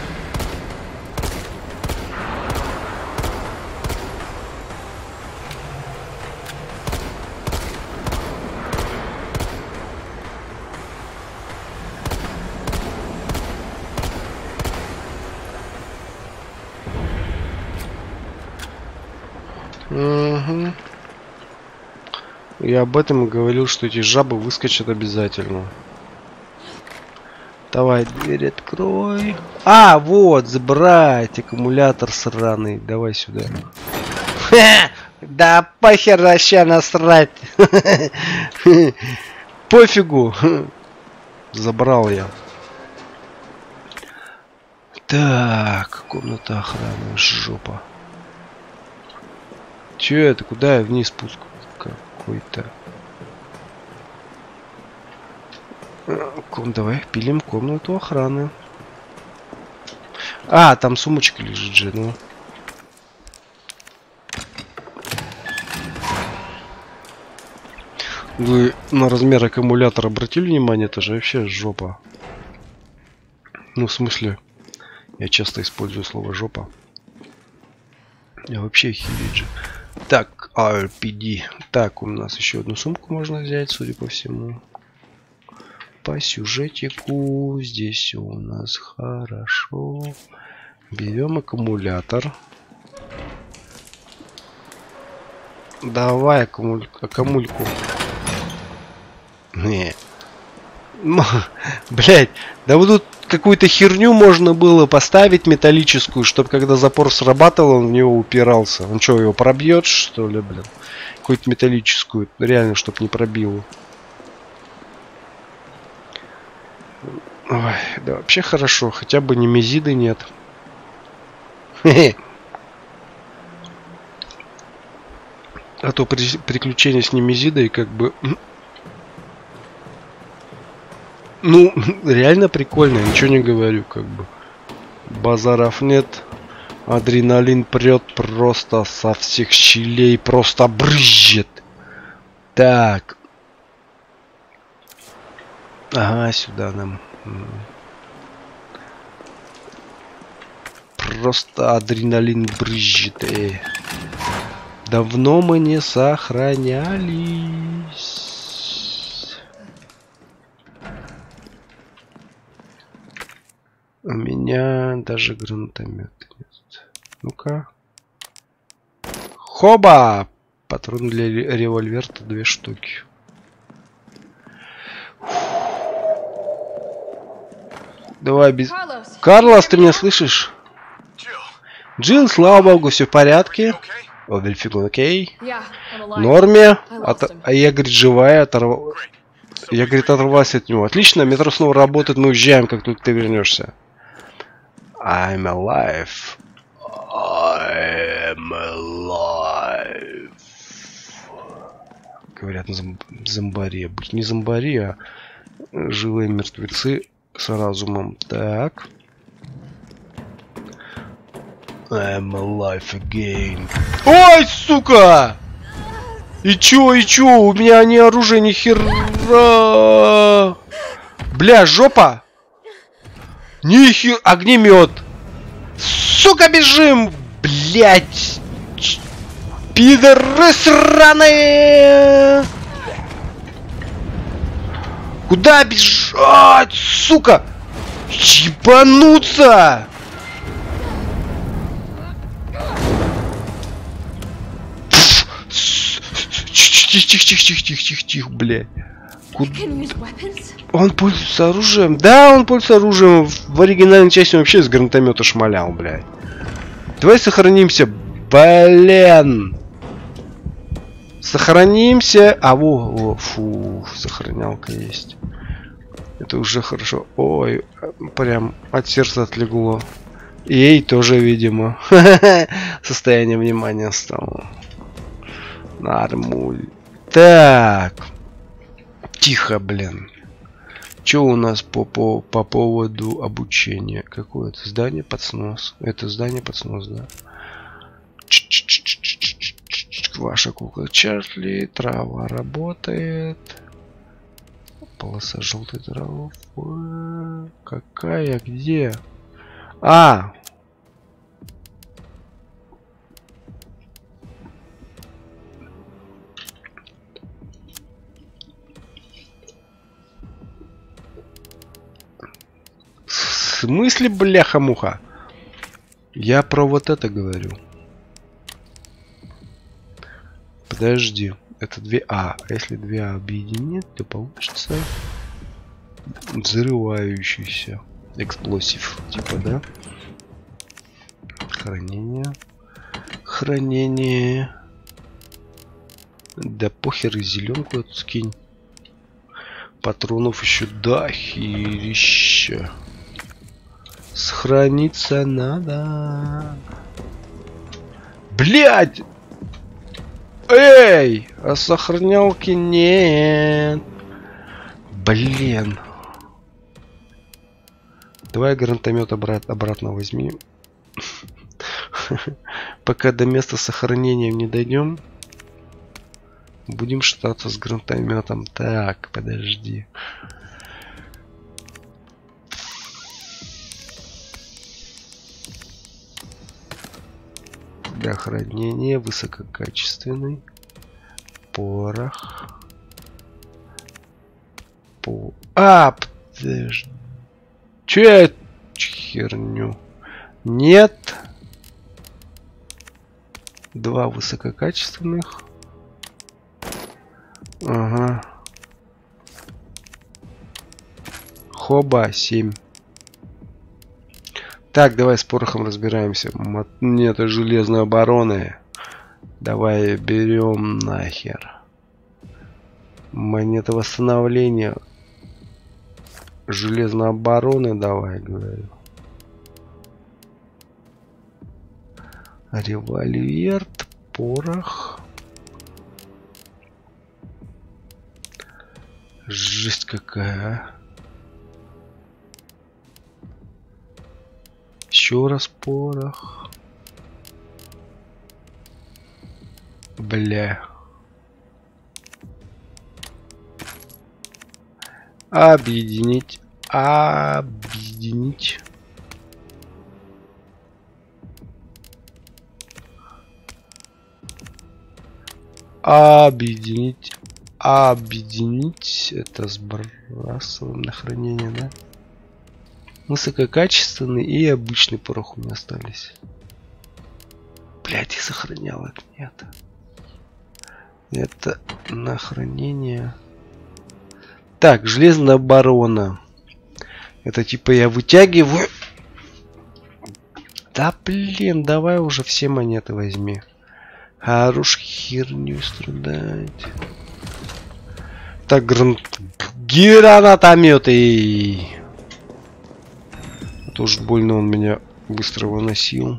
Угу. Я об этом и говорил, что эти жабы выскочат обязательно. Давай, дверь открой. А, вот, забрать аккумулятор сраный. Давай сюда. Да похер вообще насрать. Пофигу. Забрал я. Так, комната охраны, жопа. Че это? Куда я вниз спуск какой-то? Давай пилим комнату охраны. А, там сумочка лежит же, ну. Вы на размер аккумулятора обратили внимание? Это же вообще жопа. Ну, в смысле, я часто использую слово жопа. Я вообще охереть же. Так, RPD. Так, у нас еще одну сумку можно взять, судя по всему. По сюжетику здесь у нас хорошо. Берем аккумулятор. Давай аккумульку. Не. Блять, да вот тут какую-то херню можно было поставить металлическую, чтобы когда запор срабатывал, он в него упирался. Он что, его пробьет, что ли, блин? Какую-то металлическую, реально, чтобы не пробило. Ой, да вообще хорошо, хотя бы немезиды нет. А то приключения с немезидой как бы... Ну, реально прикольно, ничего не говорю, как бы. Базаров нет. Адреналин прет просто со всех щелей, просто брызжет. Так. Ага, сюда нам. Просто адреналин брызжет. Давно мы не сохранялись. У меня даже гранатомета нет. Ну-ка. Хоба! Патрон для револьвера 2 штуки. Давай без... Карлос, ты меня слышишь? Джилл, слава богу, все в порядке. О, Дельфигун, окей. Норме. А я, говорит, живая. Я, говорит, оторвалась от него. Отлично, метро снова работает, мы уезжаем, как только ты вернешься. I'm alive. I'm alive. Говорят на зомбаре. Не зомбари, а живые мертвецы с разумом. Так. I'm alive again. Ой, сука! И чё? У меня ни оружия, ни хера. Бля, жопа! Нихер, огнемет. Сука, бежим! Блять! Пидоры сраные! Куда бежать, сука? Ебануться! Тихо, блядь. Он пользуется оружием? Да, он пользуется оружием. В оригинальной части он вообще с гранатомета шмалял, блядь. Давай сохранимся. Блин. Сохранимся. А, фу, сохранялка есть. Это уже хорошо. Ой, прям от сердца отлегло. Ей тоже, видимо. Состояние внимания стало. Нормуль. Так. Тихо, блин. Что у нас по поводу обучения? Какое это здание под снос? Это здание под снос, да? Ваша кукла Чарли. Трава работает. Полоса желтой травы. Какая? Где? А! В смысле, бляха-муха? Я про вот это говорю. Подожди. Это 2А. А если 2А объединить, то получится взрывающийся эксплосив. Типа, да? Хранение. Хранение. Да похер, и зеленку эту скинь. Патронов еще дохерища. Сохраниться надо. Блять! Эй! А сохранялки нет. Блин. Давай гранатомет обратно возьми. Пока до места сохранения не дойдем, будем считаться с гранатометом. Так, подожди. Для хранения высококачественный порох. Подожди. Че я херню? Нет. 2 высококачественных. Ага. Хоба 7. Так, давай с порохом разбираемся. Нет, это железной обороны. Давай берем нахер. Монета восстановления. Железной обороны давай, говорю. Револьвер, порох. Жесть какая. Еще раз порох. Бля. Объединить. Объединить. Объединить. Объединить. Это сбрасываем на хранение, да? Высококачественный и обычный порох у меня остались. Блять, и сохранял их нет. Это на хранение. Так, железная оборона. Это типа я вытягиваю. Да блин, давай уже все монеты возьми. Хорош херню страдать. Так, гранатометы. Тоже больно он меня быстро выносил.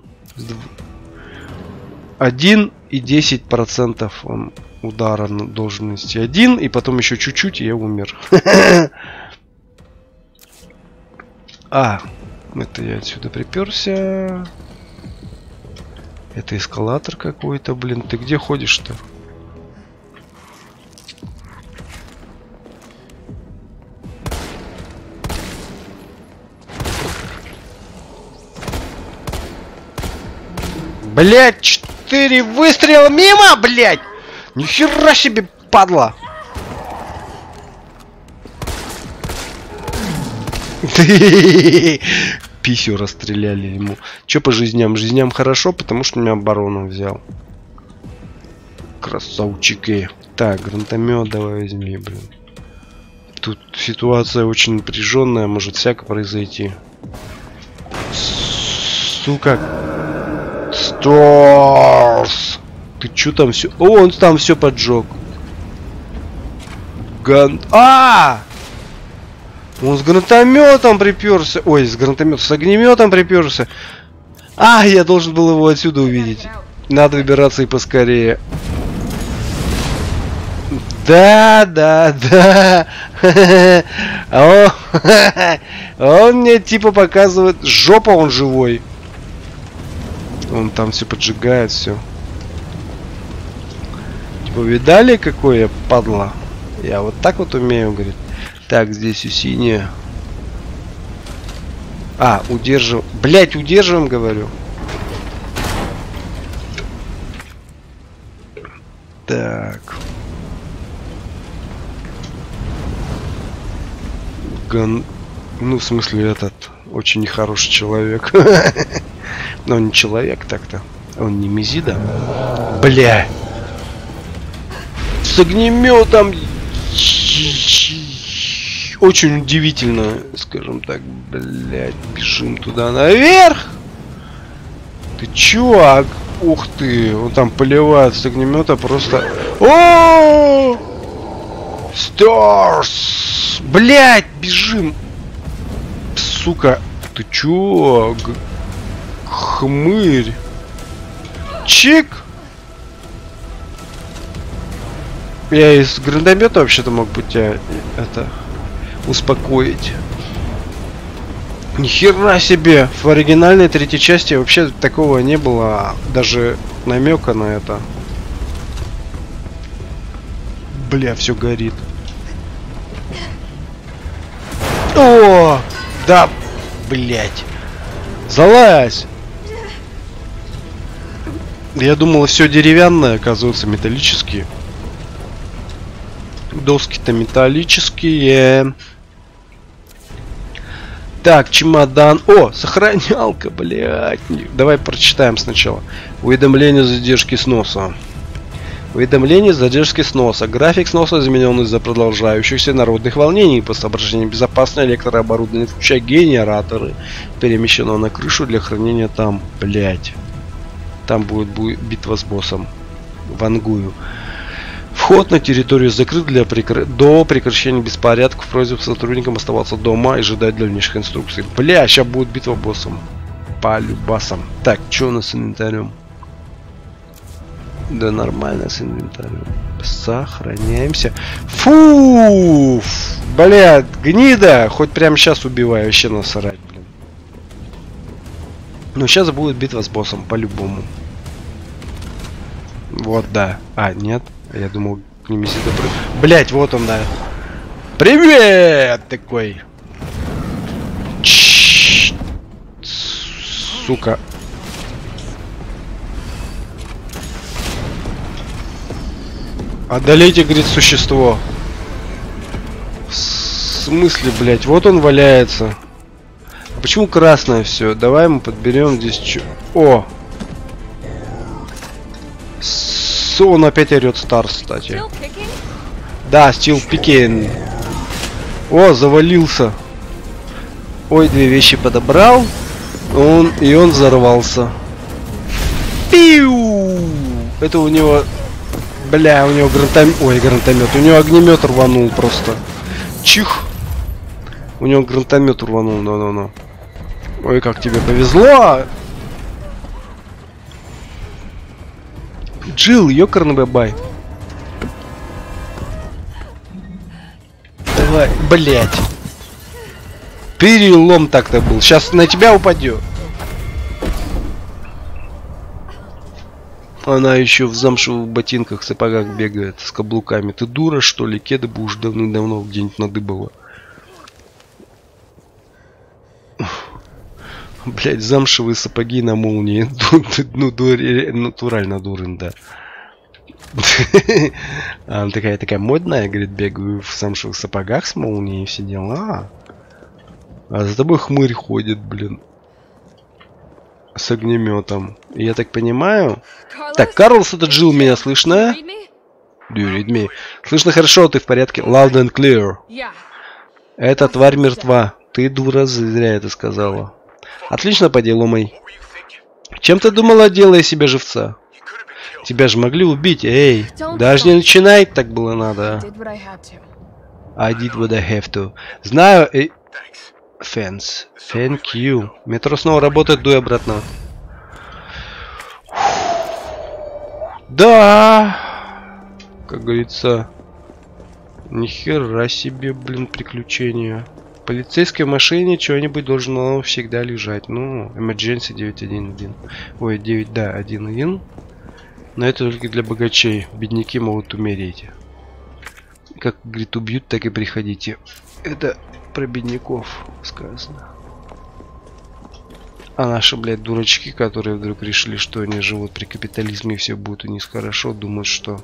1 и 10% он удара должен нести. 1, и потом еще чуть-чуть, и я умер. А, это я отсюда приперся. Это эскалатор какой-то, блин. Ты где ходишь-то? Блять, 4 выстрела мимо, блять! Нихера себе, падла! Писю расстреляли ему. Че по жизням? Жизням хорошо, потому что меня оборону взял. Красавчики. Так, гранатомет давай возьми, блин. Тут ситуация очень напряженная, может всяко произойти. Сука. Сторс. Ты чё там все? О, он там все поджег. Он с гранатометом приперся. Ой, с огнеметом приперся. А, я должен был его отсюда увидеть. Надо выбираться и поскорее. Да, да, да. Он мне типа показывает. Жопа, он живой. Он там все поджигает, все. Типа, видали, какой я падла? Я вот так вот умею, говорит. Так, здесь синяя. А, удерживаем. Блять, удерживаем, говорю. Так. Ну, в смысле, этот очень нехороший человек. Но он не человек так-то. Он не Мизида. Бля. С огнеметом. Очень удивительно, скажем так. Блять, бежим туда наверх. Ты чё? Ух ты. Он там поливает с огнемета просто. О! Stars! Блять, бежим. Сука. Ты чё? Хмырь. Чик. Я из гранатомета вообще-то мог бы тебя это успокоить. Нихера себе! В оригинальной третьей части вообще такого не было, даже намека на это. Бля, все горит. О, да, блять. Залазь. Я думал, все деревянное, оказывается, металлические. Доски-то металлические. Так, чемодан. О, сохранялка, блядь. Давай прочитаем сначала. Уведомление задержки сноса. Уведомление задержки сноса. График сноса изменен из-за продолжающихся народных волнений. По соображениям безопасности электрооборудование, включая генераторы, перемещено на крышу для хранения там. Блядь. Там будет битва с боссом. Вангую. Вход на территорию закрыт до прекращения беспорядков. Просьба сотрудникам оставаться дома и ожидать дальнейших инструкций. Бля, сейчас будет битва боссом. По любасам. Так, что у нас с инвентарем? Да нормально с инвентарем. Сохраняемся. Фу! Бля, гнида! Хоть прямо сейчас убиваю, вообще насрать, блин. Ну, сейчас будет битва с боссом, по-любому. Вот, да. А, нет. Я думал, к ним сюда... Блять, вот он, да. Привет! Такой. Сука. Одолейте, говорит, существо. В смысле, блять? Вот он валяется. А почему красное все? Давай мы подберем здесь... О! Он опять орет Старс, кстати. Да, Still Picking. О, завалился. Ой, две вещи подобрал. И он взорвался. Пиу! Это у него... Бля, у него гранатомет... Ой, гранатомет. У него огнемет рванул просто. Чих! У него гранатомет рванул, no. Ой, как тебе повезло! Джилл, ёкарный бабай. Давай, блять. Перелом так-то был. Сейчас на тебя упадет. Она еще в замшевых ботинках, сапогах бегает с каблуками. Ты дура, что ли? Кеды бы уж давным-давно где-нибудь надыбала. Блять, замшевые сапоги на молнии. Ну, натурально дурын, да. Она такая модная, говорит, бегаю в замшевых сапогах с молнией и все дела. А за тобой хмырь ходит, блин. С огнеметом. И я так понимаю... Так, Карлос, это Джилл, меня слышно? Do you read me? Слышно хорошо, ты в порядке? Loud and clear. Эта тварь мертва. Ты, дура, зря это сказала. Отлично по делу, мой. Чем ты думала, делая себе живца? Тебя же могли убить, эй. Даже не начинай, так было надо. I did what I have to. Знаю, Thanks. Thank you. Метро снова работает, дуй обратно. Да! Как говорится, нихера себе, блин, приключения. В полицейской машине что-нибудь должно всегда лежать. Ну, emergency 911. Ой, 9, да, 1.1. Но это только для богачей. Бедняки могут умереть. Как, говорит, убьют, так и приходите. Это про бедняков сказано. А наши, блядь, дурачки, которые вдруг решили, что они живут при капитализме и все будет у них хорошо, думают, что...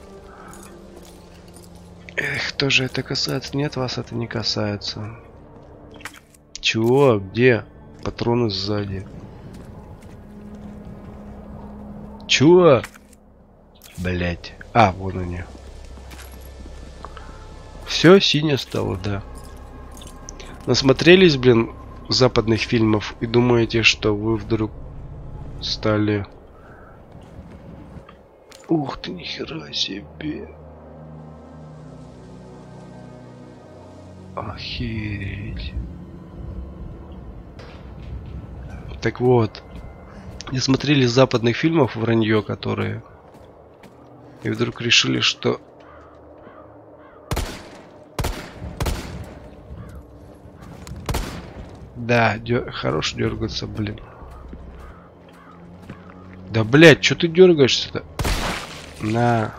Эх, тоже это касается? Нет, вас это не касается. Чего? Где? Патроны сзади. Чего? Блять. А, вон они. Все, сине стало, да. Насмотрелись, блин, западных фильмов и думаете, что вы вдруг стали... Ух ты, нихера себе. Охереть. Так вот, не смотрели западных фильмов вранье, которые... И вдруг решили, что... Да, хорош дергаться, блин. Да, блядь, что ты дергаешься-то? На.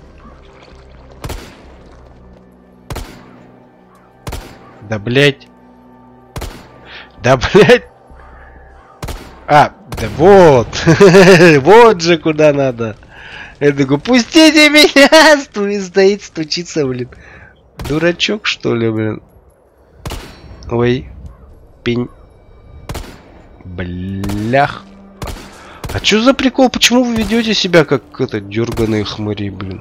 Да, блядь. Да, блядь. А, да вот. Вот же куда надо. Я такой, пустите меня! Стоит, стучится, блин. Дурачок, что ли, блин? Ой. Пень. Блях. А чё за прикол? Почему вы ведете себя как это дерганые хмыри, блин?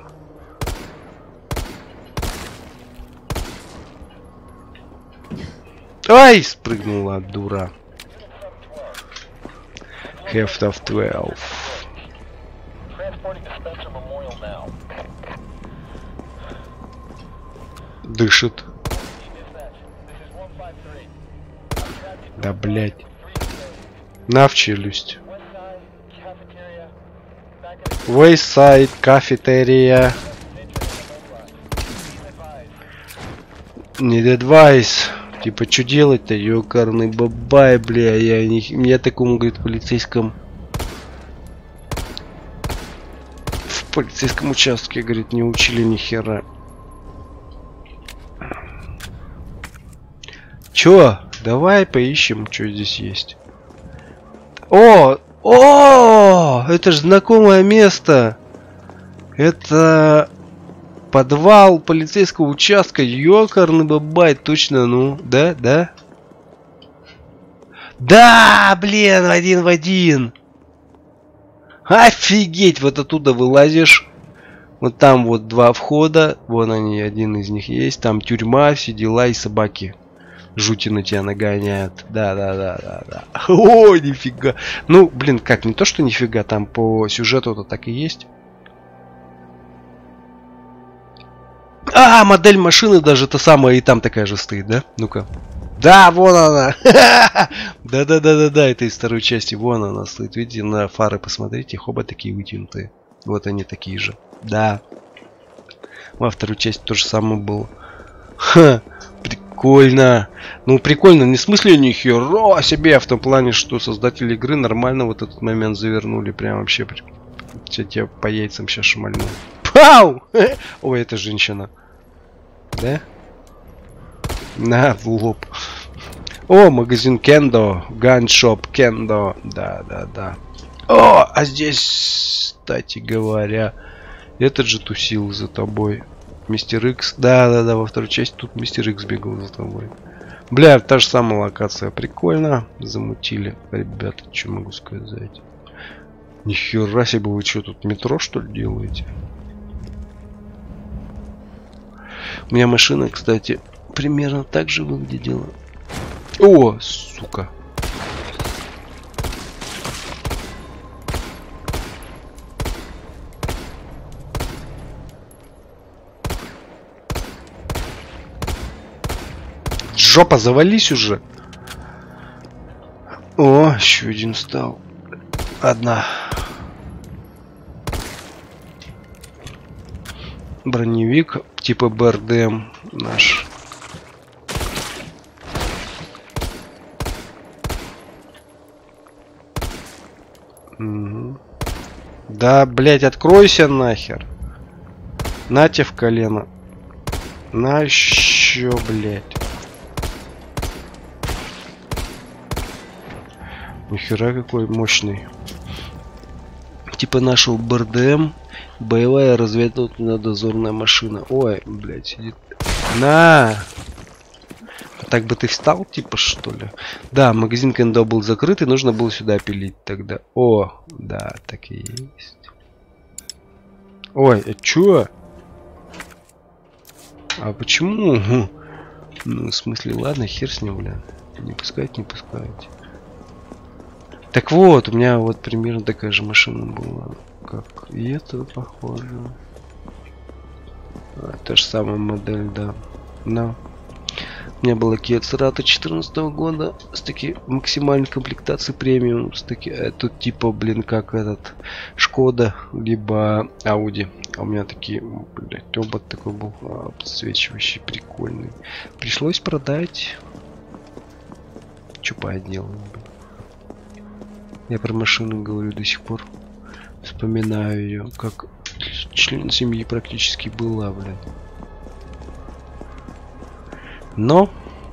Ай, спрыгнула, дура. Heft of 12. Дышит. Да, блять. На в челюсть. Вейсайд, кафетерия. Need advice. Типа, что делать-то, ёкарный бабай, бля. Я не... Меня такому, говорит, в полицейском участке, говорит, не учили ни хера. Чё? Давай поищем, что здесь есть. О! О! Это же знакомое место. Это подвал полицейского участка. Ёкарный бабай, точно, ну, да, да? Да, блин, один в один. Офигеть, вот оттуда вылазишь. Вот там вот два входа. Вон они, один из них есть. Там тюрьма, все дела и собаки. Жути на тебя нагоняют. Да. О, нифига. Ну, блин, как, не то, что нифига, там по сюжету-то так и есть. А, модель машины даже та самая и там такая же стоит, да? Ну-ка. Да, вон она. Да, это из второй части. Вон она стоит. Видите, на фары посмотрите. Хоба такие вытянутые. Вот они такие же. Да. Во второй части то же самое было. Ха. Прикольно. Ну, прикольно, не в смысле ни хера себе, а в том плане, что создатели игры нормально вот этот момент завернули. Прям вообще, я тебя по яйцам сейчас шмальну. Пау! Ой, это женщина. Да? На, в лоб. О, магазин Кендо. Ганшоп Кендо. Да. О, а здесь, кстати говоря, этот же тусил за тобой. Мистер Икс. Да, во второй части тут Мистер Икс бегал за тобой. Бля, та же самая локация. Прикольно. Замутили. Ребята, что могу сказать? Нихера себе, вы что, тут метро, что ли, делаете? У меня машина, кстати, примерно так же выглядела. О, сука. Жопа, завались уже. О, еще один стал. Одна. Броневик типа БРДМ наш. Угу. Да, блять, откройся нахер. На тебе в колено. На еще, блять. Нихера какой мощный. Типа нашего БРДМ. Боевая разведывательная дозорная машина. Ой, блять, сидит. На! Так бы ты встал, типа, что ли? Да, магазин Кендо был закрыт, и нужно было сюда пилить тогда. О, да, так и есть. Ой, чё? А почему? Ну, в смысле, ладно, хер с ним, бля. Не пускать, не пускать. Так вот, у меня вот примерно такая же машина была, как и это, похоже. Та же самая модель, да. Но у меня была Kia Cerato 2014 года с такой максимальной комплектацией премиум. С таки, тут типа, блин, как этот Шкода, либо Audi. А у меня такие, блядь, обод такой был подсвечивающий, прикольный. Пришлось продать. Че поделаем, блин. Я про машину говорю до сих пор. Вспоминаю ее, как член семьи практически была, блядь. Но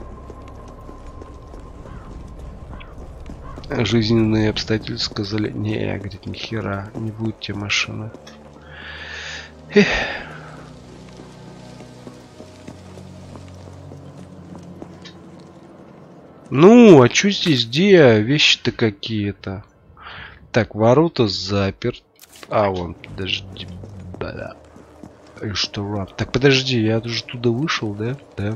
жизненные обстоятельства сказали: не, говорит, ни хера, не будет тебе машина. Эх. Ну, а что здесь? Где вещи-то какие-то? Так, ворота заперт. А, вон, подожди. Да. И что? Так, подожди, я уже туда вышел, да? Да.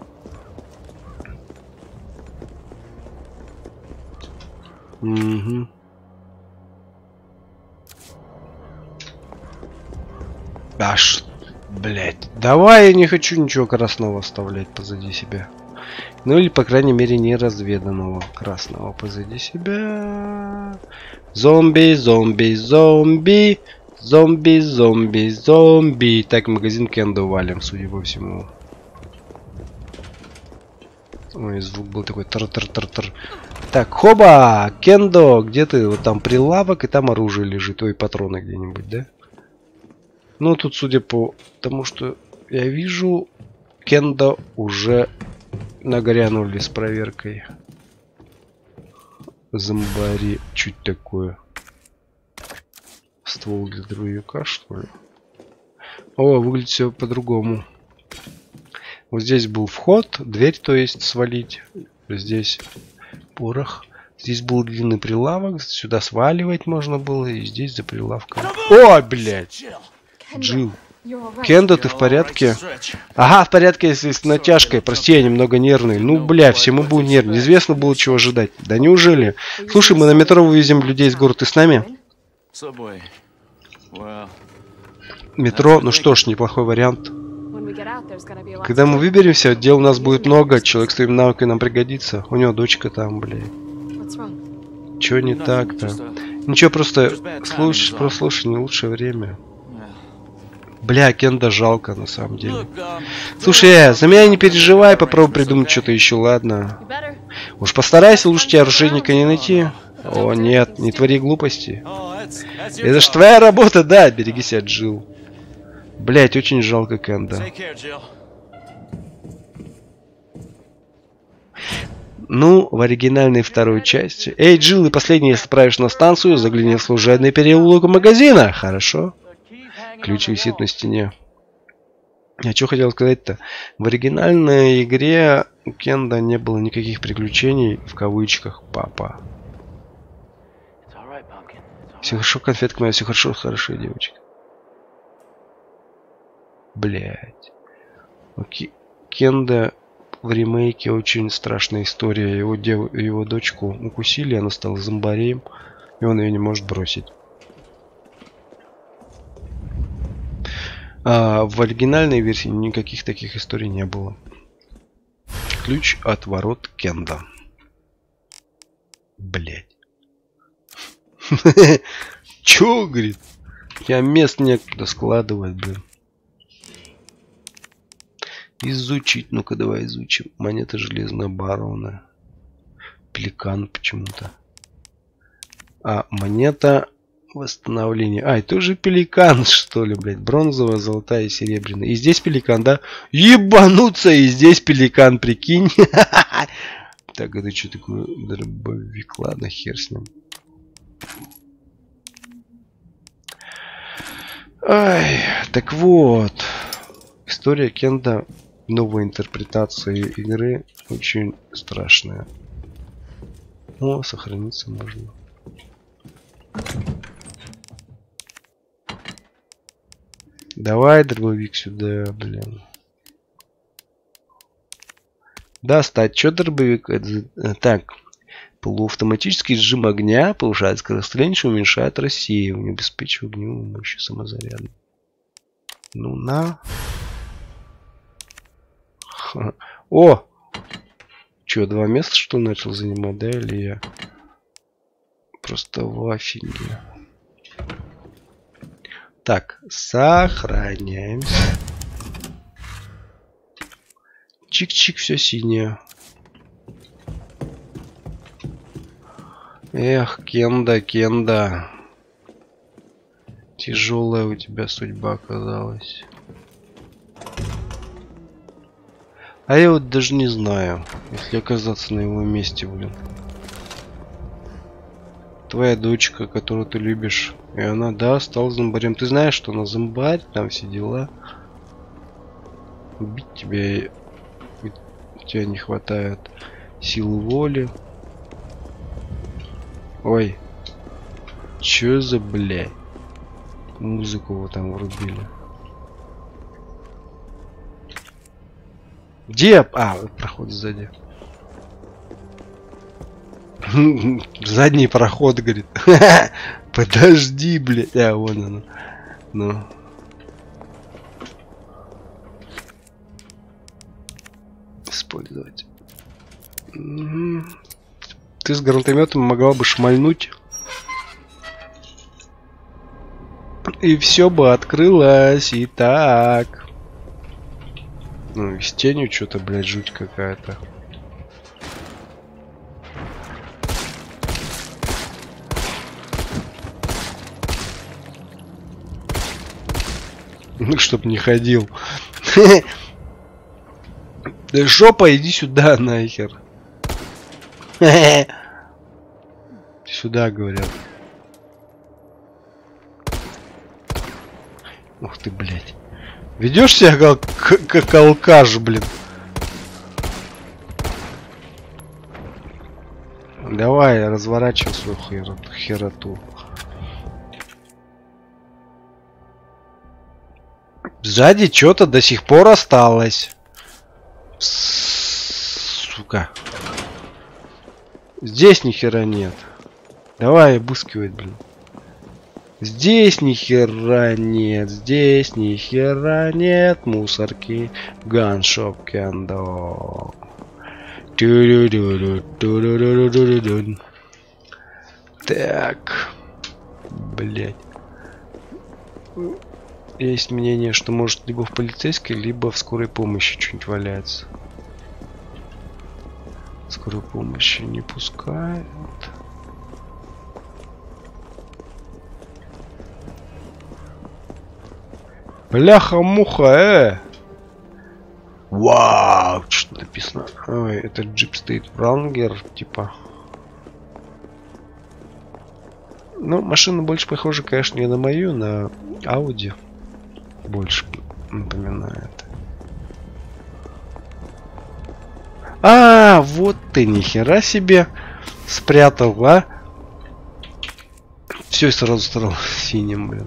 Угу. Аж, блять. Давай, я не хочу ничего красного оставлять позади себя. Ну или, по крайней мере, неразведанного красного позади себя. Зомби, зомби, зомби. Зомби, зомби, зомби. Так, магазин Кендо валим, судя по всему. Ой, звук был такой тр-тр-тр-тр. Так, хоба! Кендо, где ты? Вот там прилавок, и там оружие лежит. Ой, патроны где-нибудь, да? Ну, тут, судя по тому, что я вижу, Кендо уже нагрянули с проверкой. Зомбари. Чуть такое. Ствол для дробовика, что ли? О, выглядит все по-другому. Вот здесь был вход, дверь, то есть свалить. Здесь порох. Здесь был длинный прилавок, сюда сваливать можно было, и здесь за прилавком. О, блядь! Джилл. Кендо, ты в порядке? Ага, в порядке, если с натяжкой. Прости, я немного нервный. Ну, бля, всему был нерв. Неизвестно было, чего ожидать. Да неужели? Слушай, мы на метро вывезем людей из города. Ты с нами? Метро? Ну что ж, неплохой вариант. Когда мы выберемся, дел у нас будет много. Человек с твоими навыками нам пригодится. У него дочка там, бля. Чего не так-то? Ничего, просто прослушай, не лучшее время. Бля, Кендо жалко, на самом деле. Слушай, за меня не переживай, попробуй придумать что-то еще, ладно? Уж постарайся, лучше тебе оружейника не найти. О, нет, не твори глупости. Это ж твоя работа, да, береги себя, Джилл. Блять, очень жалко Кендо. Ну, в оригинальной второй части. Эй, Джилл, и последний, если отправишь на станцию, загляни в служебный переулок магазина. Хорошо. Ключ висит на стене. Я что хотел сказать-то? В оригинальной игре у Кендо не было никаких приключений, в кавычках, папа. Все хорошо, конфетка моя, все хорошо, хорошая девочка. Блять. Кендо в ремейке очень страшная история. Его дочку укусили, она стала зомбарем, и он ее не может бросить. А в оригинальной версии никаких таких историй не было. Ключ от ворот Кендо. Блять. Чё, говорит? Я мест некуда складывать, блин. Изучить. Ну-ка, давай изучим. Монета железного барона. Пеликан почему-то. А, монета восстановления. А, это уже пеликан, что ли, блядь. Бронзовая, золотая и серебряная. И здесь пеликан, да? Ебануться! И здесь пеликан, прикинь. Так, это что такое? Дробовик. Ладно, хер с ним. Ай, так вот. История Кенда. Новая интерпретация игры. Очень страшная. О, сохраниться можно. Давай дробовик сюда, блин. Достать. Что дробовик? Так. Полуавтоматический режим огня повышает скорость стрельника, уменьшает рассеивание, обеспечивает огневую мощь самозарядно. Ну на. О! Че, 2 места что начал занимать, да? Или я просто в офиге? Так, сохраняемся. Чик-чик, все синее. Эх, Кенда, Кенда. Тяжелая у тебя судьба оказалась. А я вот даже не знаю, если оказаться на его месте, блин. Твоя дочка, которую ты любишь, и она, да, стала зомбарем. Ты знаешь, что она зомбарь, там все дела. Убить тебя, у тебя не хватает силы воли. Ой, чё за блядь? Музыку вот там врубили. Где? А, проход сзади. Задний проход, говорит. Подожди, блядь. А, вон оно. Ну. Использовать. Ты с гранатометом могла бы шмальнуть. И все бы открылось. И так. Ну, и с тенью что-то, блядь, жуть какая-то. Ну, чтоб не ходил. Да жопа, иди сюда, нахер. Сюда, говорят. Ух ты, блядь. Ведешь себя как алкаш, блин. Давай, разворачивай свою хероту. Сзади что-то до сих пор осталось. Сука. Здесь ни хера нет. Давай обыскивать, блин. Здесь ни хера нет. Здесь ни хера нет. Мусорки. Ганшоп кендо. Так. Блять. Есть мнение, что может либо в полицейской, либо в скорой помощи что-нибудь валяется. Скорой помощи не пускают. Бляха-муха, Вау, что написано? Ой, это джип стоит Wrangler, типа. Ну, машина больше похожа, конечно, не на мою, на Audi. Больше напоминает. А, вот ты, нихера себе спрятал, а? Все сразу стало синим, блин.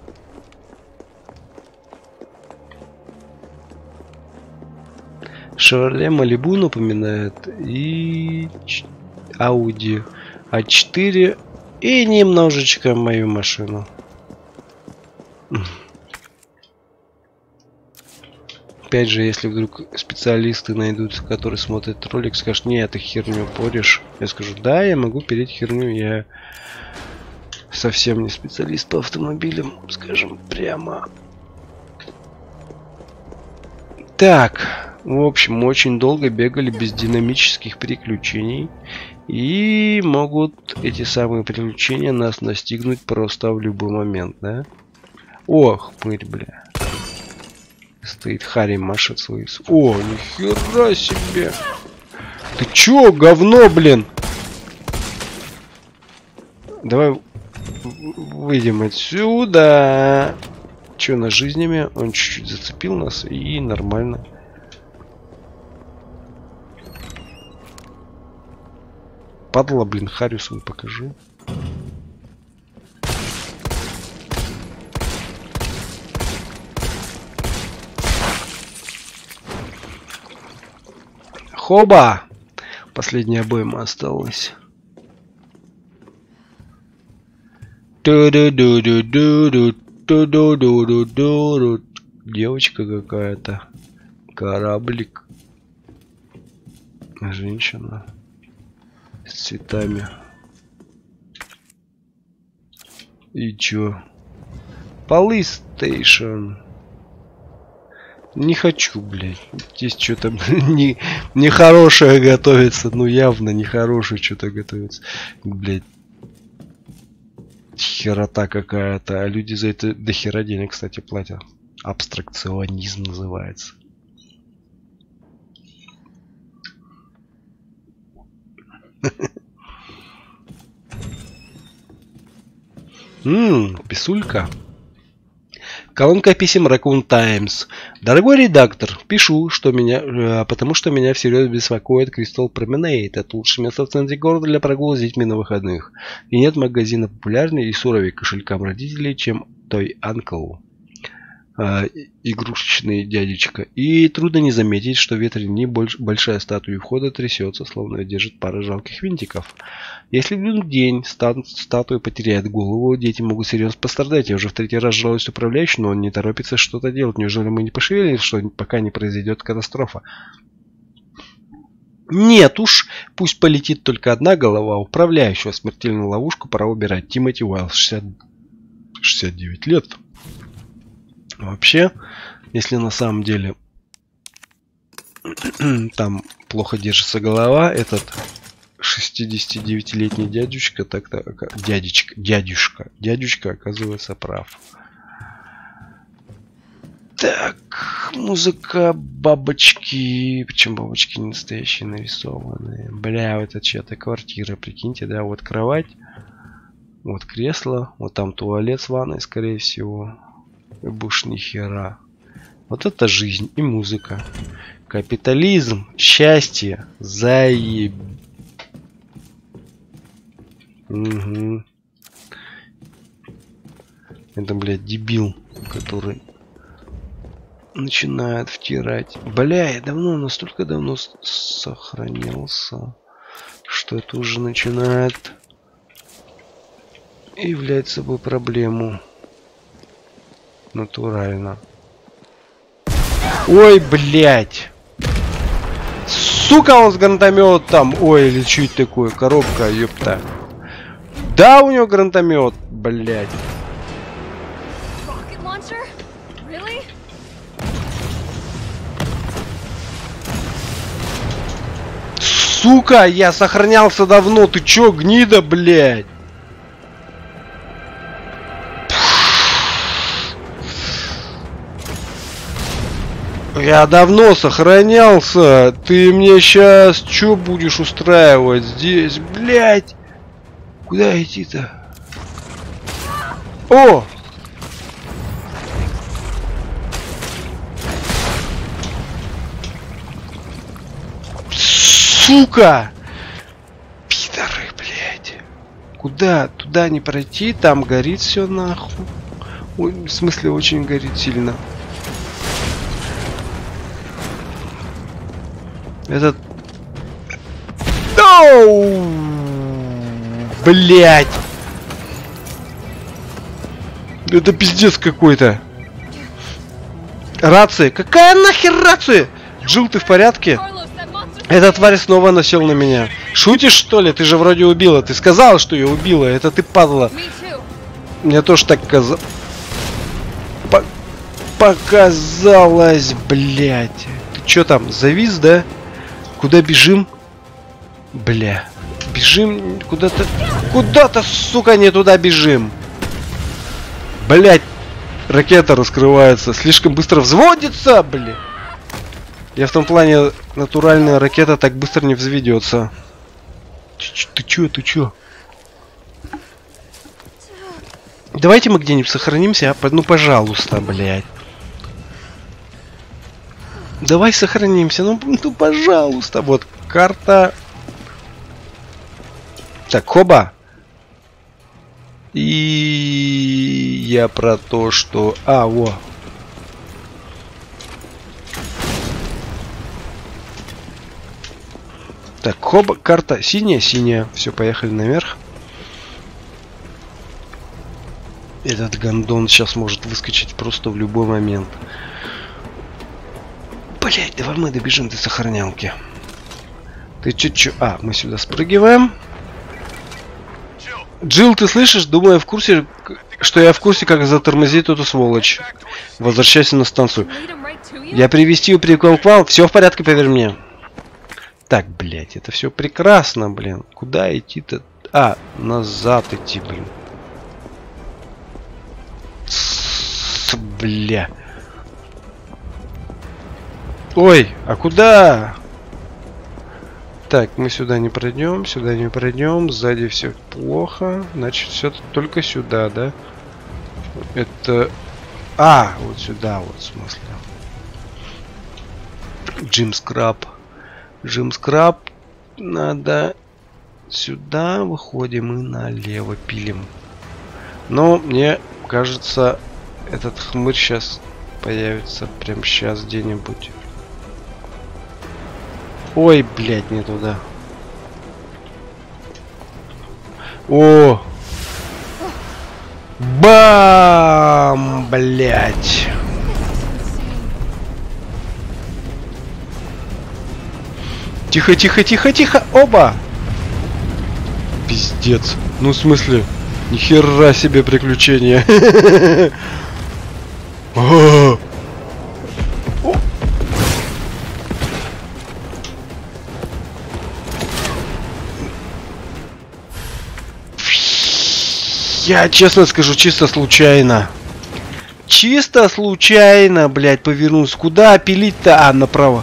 Chevrolet Malibu напоминает и Audi A4 и немножечко мою машину. Опять же, если вдруг специалисты найдут, которые смотрят ролик, скажут: не, ты херню порешь. Я скажу: да, я могу переть херню, я совсем не специалист по автомобилям, скажем прямо. Так, в общем, мы очень долго бегали без динамических приключений. И могут эти самые приключения нас настигнуть просто в любой момент, да? Ох, хмырь, бля. Стоит Харри, машет свой. О, нихера себе! Ты чё, говно, блин? Давай выйдем отсюда. Чё, на жизнями? Он чуть-чуть зацепил нас, и нормально. Падла, блин, Харю свою покажи. Хоба! Последняя обойма осталась. Девочка какая-то. Кораблик. Женщина. С цветами. И чё? Полистейшн. Не хочу, блядь. Здесь что-то нехорошее готовится. Ну явно нехорошее что-то готовится. Блядь. Херота какая-то. А люди за это до хера денег, кстати, платят. Абстракционизм называется. Писулька. Колонка писем Raccoon Times. Дорогой редактор, пишу, что потому что меня всерьез беспокоит Crystal Promenade. Это лучшее место в центре города для прогулок с детьми на выходных. И нет магазина популярнее и суровее кошелькам родителей, чем Toy Uncle. Игрушечный дядечка. И трудно не заметить, что в ветрине большая статуя входа трясется, словно держит пара жалких винтиков. Если в один день статуя потеряет голову, дети могут серьезно пострадать. Я уже в 3-й раз жалуюсь управляющему, но он не торопится что-то делать. Неужели мы не пошевелились, что пока не произойдет катастрофа? Нет уж, пусть полетит только одна голова. Управляющего смертельную ловушку пора убирать. Тимоти Уайлз, 69 лет. Вообще, если на самом деле там плохо держится голова, этот 69-летний дядюшка, дядюшка оказывается прав. Так, музыка, бабочки, причем бабочки не настоящие, нарисованные. Бля, вот это чья-то квартира, прикиньте, да, вот кровать, вот кресло, вот там туалет с ванной, скорее всего. Больше ни хера. Вот это жизнь и музыка. Капитализм, счастье, заеб. Угу. Это, блядь, дебил, который начинает втирать. Бля, я настолько давно сохранился, что это уже начинает являть собой проблему. Натурально. Ой, блядь. Сука, он с гранатометом. Ой, или что это такое? Коробка, ёпта. Да, у него гранатомет, блядь. Сука, я сохранялся давно. Ты чё, гнида, блядь? Я давно сохранялся. Ты мне сейчас что будешь устраивать здесь, блядь? Куда идти-то? О! Сука! Пидоры, блядь. Куда? Туда не пройти, там горит все нахуй. Ой, в смысле, очень горит сильно. Этот... Оу! Блять! Это пиздец какой-то. Рация? Какая нахер рация? Джилл, ты в порядке? Эта тварь снова насел на меня. Шутишь, что ли? Ты же вроде убила. Ты сказала, что ее убила. Это ты падла. Мне тоже так казалось. показалось, блядь. Ты чё там, завис, да? Куда бежим? Бля. Бежим куда-то... Куда-то, сука, не туда бежим. Блядь. Ракета раскрывается. Слишком быстро взводится, бля. Я в том плане, натуральная ракета так быстро не взведется. Ты чё? Давайте мы где-нибудь сохранимся, а? Ну, пожалуйста, блядь. Давай сохранимся, ну, пожалуйста. Вот, карта. Так, хоба. И я про то, что... во. Так, хоба, карта синяя. Все, поехали наверх. Этот гондон сейчас может выскочить просто в любой момент. Блять, давай мы добежим до сохранялки. Ты чё? Мы сюда спрыгиваем. Джилл, ты слышишь? Думаю, что я в курсе, как затормозить эту сволочь. Возвращайся на станцию. Я привезти ее прямиком к вам. Все в порядке, поверь мне. Так, блять, это все прекрасно, блин. Куда идти-то? Назад идти, блин. Бля. Ой, а куда? Так, мы сюда не пройдем, сзади все плохо. Значит, все только сюда, да? Это... вот сюда, вот, в смысле. Джим Скраб. Надо сюда, выходим и налево пилим. Но мне кажется, этот хмырь сейчас появится прям сейчас где-нибудь. Ой, блядь, не туда. О! Бам! Блядь! Тихо! Оба! Пиздец. Ну, в смысле? Нихера себе приключения. Я честно скажу, чисто случайно. Блядь, повернулся. Куда пилить-то? Направо.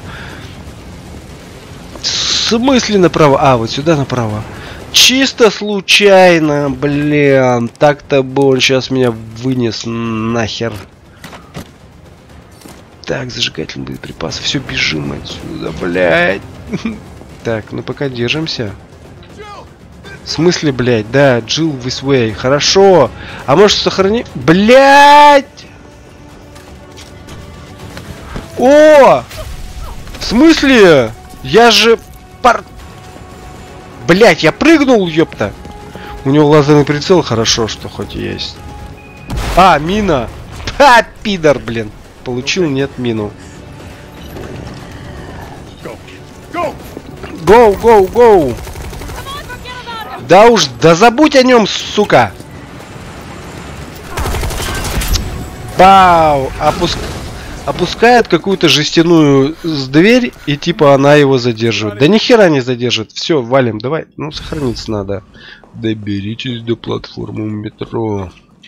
В смысле направо? Вот сюда направо. Чисто случайно, блин. Так-то бы он сейчас меня вынес нахер. Так, зажигательные боеприпасы. Все, бежим отсюда, блядь. Так, ну пока держимся. В смысле, блядь? Да, Jill this way. Хорошо. А может сохрани... Блядь! О! В смысле? Я же... Блядь, я прыгнул, ёпта. У него лазерный прицел, хорошо, что хоть есть. Мина. Пидор, блин. Получил, нет, мину. Go! Да уж, да забудь о нем, сука. Бау! Опускает какую-то жестяную дверь, и типа она его задерживает. Да нихера не задержит. Все, валим, давай. Ну, сохраниться надо. Доберитесь до платформы метро.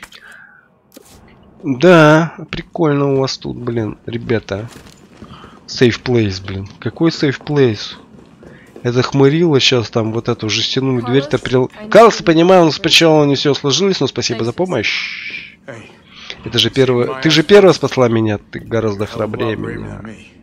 Да, прикольно у вас тут, блин, ребята. Safe place, блин. Какой safe place? Это хмырило сейчас там вот эту жестяную дверь-то прил... Карлс, понимаю, у нас сначала не все сложилось, но спасибо за помощь. Это же первое... Ты же первая спасла меня, ты гораздо храбрее меня.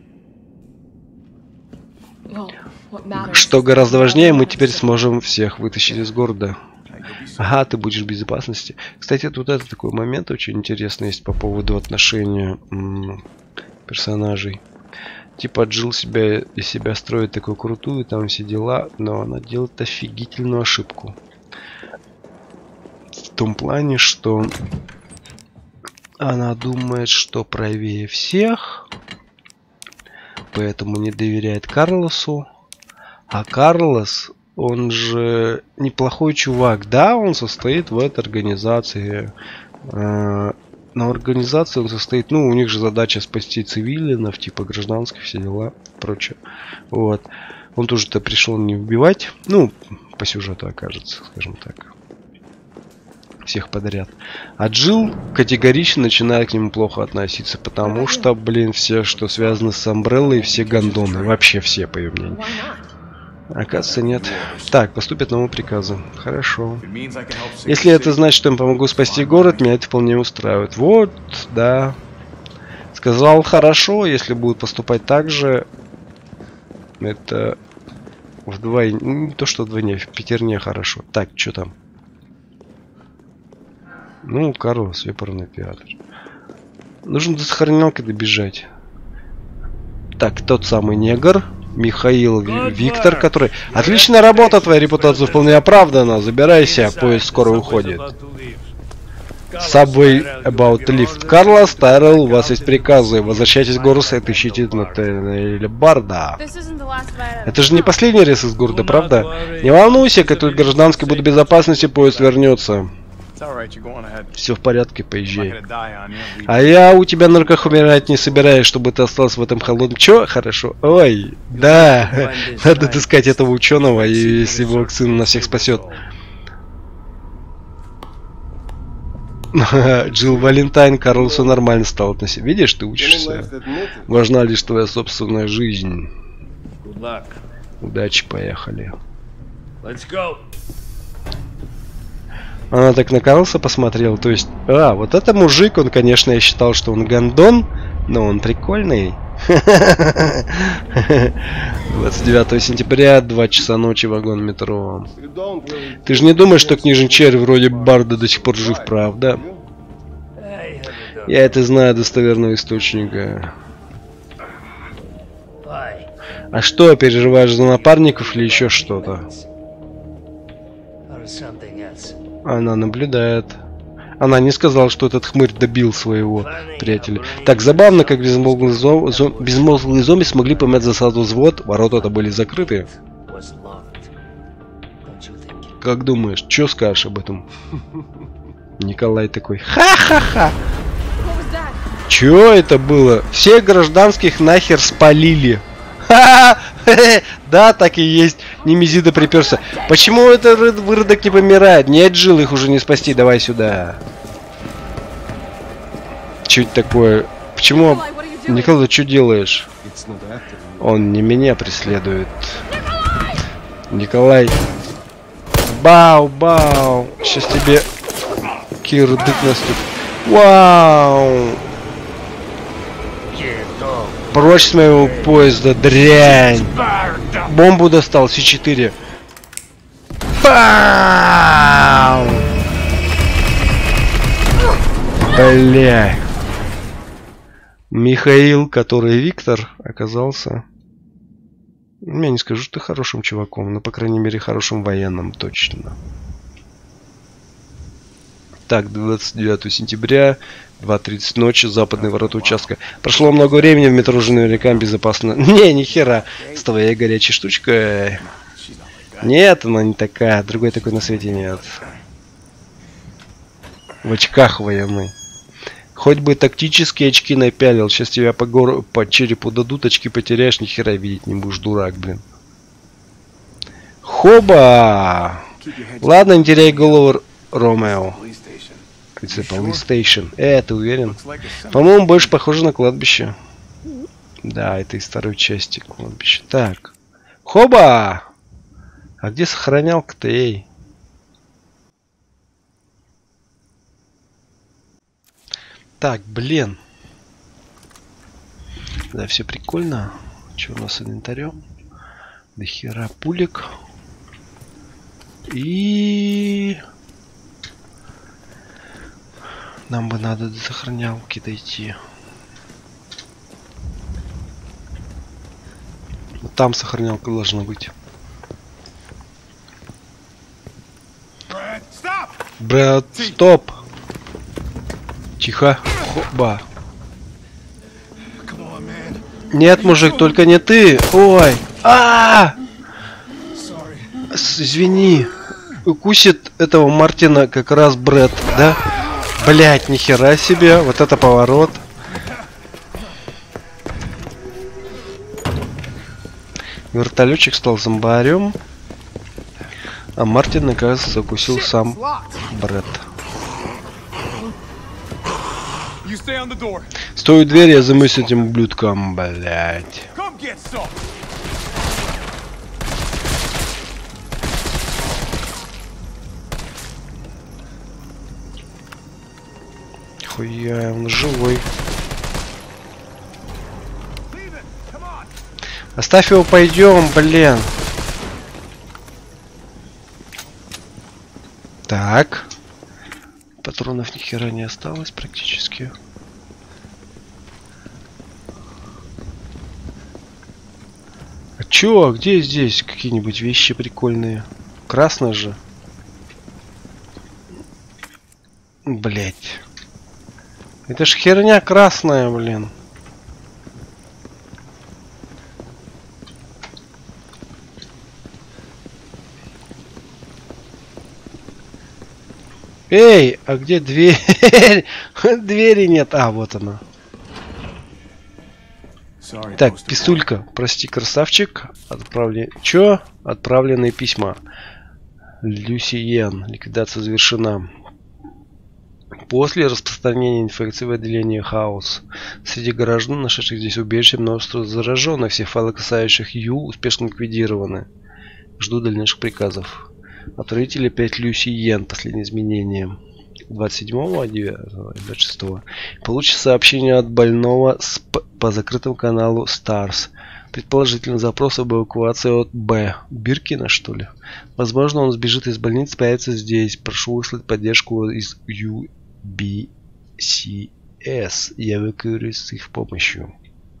Что гораздо важнее, мы теперь сможем всех вытащить из города. Ага, ты будешь в безопасности. Кстати, тут это такой момент очень интересный есть по поводу отношения персонажей. Типа Джилл из себя строит такую крутую, там все дела, но она делает офигительную ошибку. В том плане, что она думает, что правее всех, поэтому не доверяет Карлосу. А Карлос, он же неплохой чувак. Да, он состоит в этой организации на организацию он состоит, ну, у них же задача спасти цивилинов, типа гражданских, все дела, прочее. Вот. Он тоже-то пришел не убивать, ну, по сюжету окажется, скажем так. Всех подряд. А Джилл категорично начинает к нему плохо относиться, потому что, блин, все, что связано с Амбреллой, все гондоны. Вообще все, по ее мнению. Оказывается, нет. Так, поступят новые приказы. Хорошо. Если это значит, что я помогу спасти город, меня это вполне устраивает. Вот, да. Сказал хорошо, если будут поступать так же. Это вдвойне. Не то, что вдвойне, в пятерне хорошо. Так, что там? Ну, Карлос, выборный театр. Нужно до сохранялки добежать. Так, тот самый негр. Михаил Виктор, который... Отличная работа, твоя репутация вполне оправдана. Забирайся, поезд скоро уходит. Subway about to lift. Карлос, Тайрелл, у вас есть приказы. Возвращайтесь в город и отыщите Натаниэля Барда. Это же не последний рейс из города, правда? Не волнуйся, как только гражданский будет в безопасности, поезд вернется. Все в порядке, поезжай. А я у тебя на руках умирать не собираюсь, чтобы ты остался в этом холодном... Чё? Хорошо. Ой, да. Надо отыскать этого ученого, и если его вакцина нас всех спасет. Джилл Валентайн, Карлсу нормально стал относиться. Видишь, ты учишься. Важна лишь твоя собственная жизнь. Удачи, поехали. Она так на Карлса посмотрела, то есть... А, вот это мужик, он, конечно, я считал, что он гондон, но он прикольный. 29 сентября, 2 часа ночи, вагон метро. Ты же не думаешь, что книжный червь вроде Барда до сих пор жив, правда? Я это знаю достоверного источника. А что, переживаешь за напарников или еще что-то? Она наблюдает. Она не сказала, что этот хмырь добил своего приятеля. Так забавно, как безмозглые зомби смогли поймать засаду взвод. Ворота-то были закрыты. Как думаешь, что скажешь об этом? Николай такой: ха-ха-ха! Чё это было? Всех гражданских нахер спалили. Ха-ха! Да, так и есть. Немезида приперся. Почему этот выродок не помирает? Нет, Джилл, их уже не спасти. Давай сюда. Чё это такое? Почему... Николай, ты что делаешь? Он не меня преследует. Николай. Бау-бау. Сейчас тебе кирдык наступит. Вау. Прочь с моего поезда, дрянь! Бомбу достал, С4. Бау! Бля. Михаил, который Виктор, оказался... Я не скажу, что ты хорошим чуваком, но, по крайней мере, хорошим военным, точно. Так, 29 сентября, 2:30 ночи, западные ворота участка. Прошло много времени, в метро уже наверняка безопасно. Не, ни хера, с твоей горячей штучкой. Нет, она не такая, другой такой на свете нет. В очках военный. Хоть бы тактические очки напялил, сейчас тебя по черепу дадут, очки потеряешь, ни хера видеть не будешь, дурак, блин. Хоба! Ладно, не теряй голову, Ромео. Это Police Station. Ты уверен? По-моему, больше похоже на кладбище. Да, это из второй части кладбища. Так. Хоба! А где сохранялка-то, эй? Так, блин. Да, все прикольно. Что у нас с инвентарем? До хера пулек. И... Нам бы надо до сохранялки дойти. Вот там сохранялка должна быть. Брэд, стоп! Тихо. Хоба. Нет, мужик, только не ты. Ой. Извини. Укусит этого Мартина как раз Брэд, да? Блять, нихера себе. Вот это поворот. Вертолетчик стал зомбарем. А Мартин, наконец, закусил сам Брэд. Стой у двери, я займусь с этим ублюдком, блять. Хуя, он живой. Оставь его, пойдем, блин. Так. Патронов ни хера не осталось практически. А чё? Где здесь какие-нибудь вещи прикольные? Красный же. Блять. Это ж херня красная, блин. Эй, а где дверь? Двери нет. А, вот она. Так, писулька. Прости, красавчик. Чё? Отправленные письма. Люсиен. Ликвидация завершена. После распространения инфекции в отделении Хаус среди граждан, нашедших здесь убежище, множество зараженных. Все файлы, касающих Ю, успешно ликвидированы. Жду дальнейших приказов. Отправитель 5 Люсиен. Последнее изменение. 27-го, 26-го. Получит сообщение от больного по закрытому каналу Stars. Предположительно, запрос об эвакуации от Б. Биркина, что ли? Возможно, он сбежит из больницы, появится здесь. Прошу выслать поддержку из UBCS. Я эвакуируюсь с их помощью.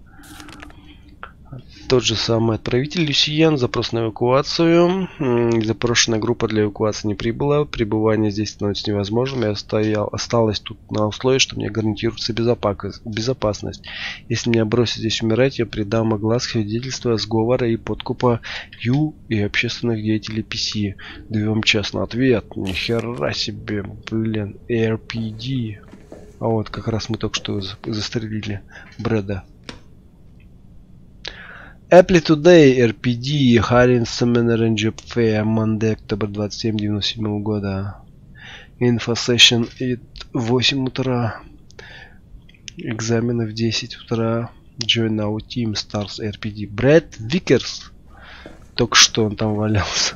Тот же самый отправитель Люсиен. Запрос на эвакуацию. Запрошенная группа для эвакуации не прибыла. Пребывание здесь становится невозможным. Я осталась тут на условии, что мне гарантируется безопасность. Если меня бросят здесь умирать, я придам огласке свидетельства сговора и подкупа Ю и общественных деятелей PC. Даем час на ответ. Нихера себе, блин. RPD. А вот как раз мы только что застрелили Брэда. Apple Today, RPD, Харин Seminar and Job Fair, Monday, октябрь 27, 97 года. Info Session 8 утра. Экзамены в 10 утра. Join our team, Stars, RPD. Брэд Викерс. Только что он там валялся.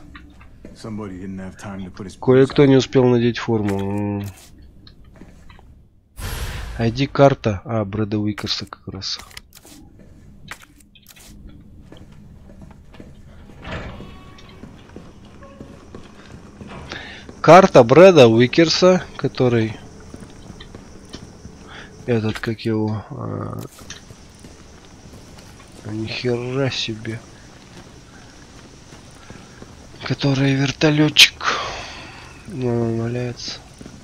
Кое-кто не успел надеть форму. ID-карта. А, Брэда Викерса как раз. Карта Брэда Уикерса, который этот, как его, нихера себе, который вертолетчик, он валяется.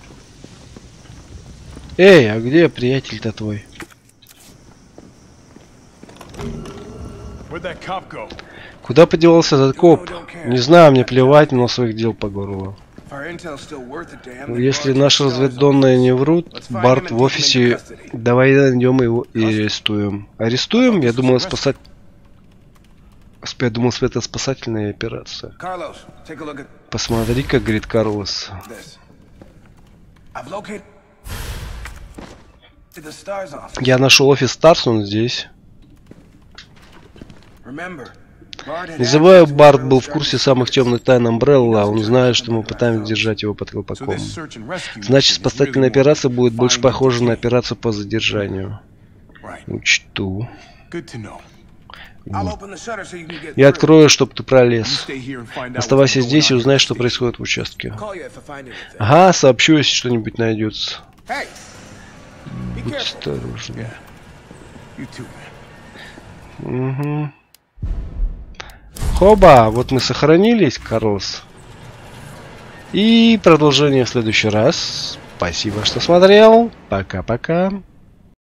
Эй, а где приятель-то твой? Куда подевался этот коп? Не знаю, мне плевать, но своих дел по горло. Если наши разведданные не врут, Барт в офисе, давай найдем его и арестуем. Арестуем? Я думал, спасать... Я думал, это спасательная операция. Посмотри, как говорит Карлос. Я нашел офис Старс, он здесь. Не забывай, Барт был в курсе самых темных тайн Umbrella. Он знает, что мы пытаемся держать его под колпаком. Значит, спасательная операция будет больше похожа на операцию по задержанию. Учту. Я открою, чтобы ты пролез. Оставайся здесь и узнай, что происходит в участке. Ага, сообщу, если что-нибудь найдется. Будь осторожен. Угу. Хоба, вот мы сохранились, Карлос. И продолжение в следующий раз. Спасибо, что смотрел. Пока-пока.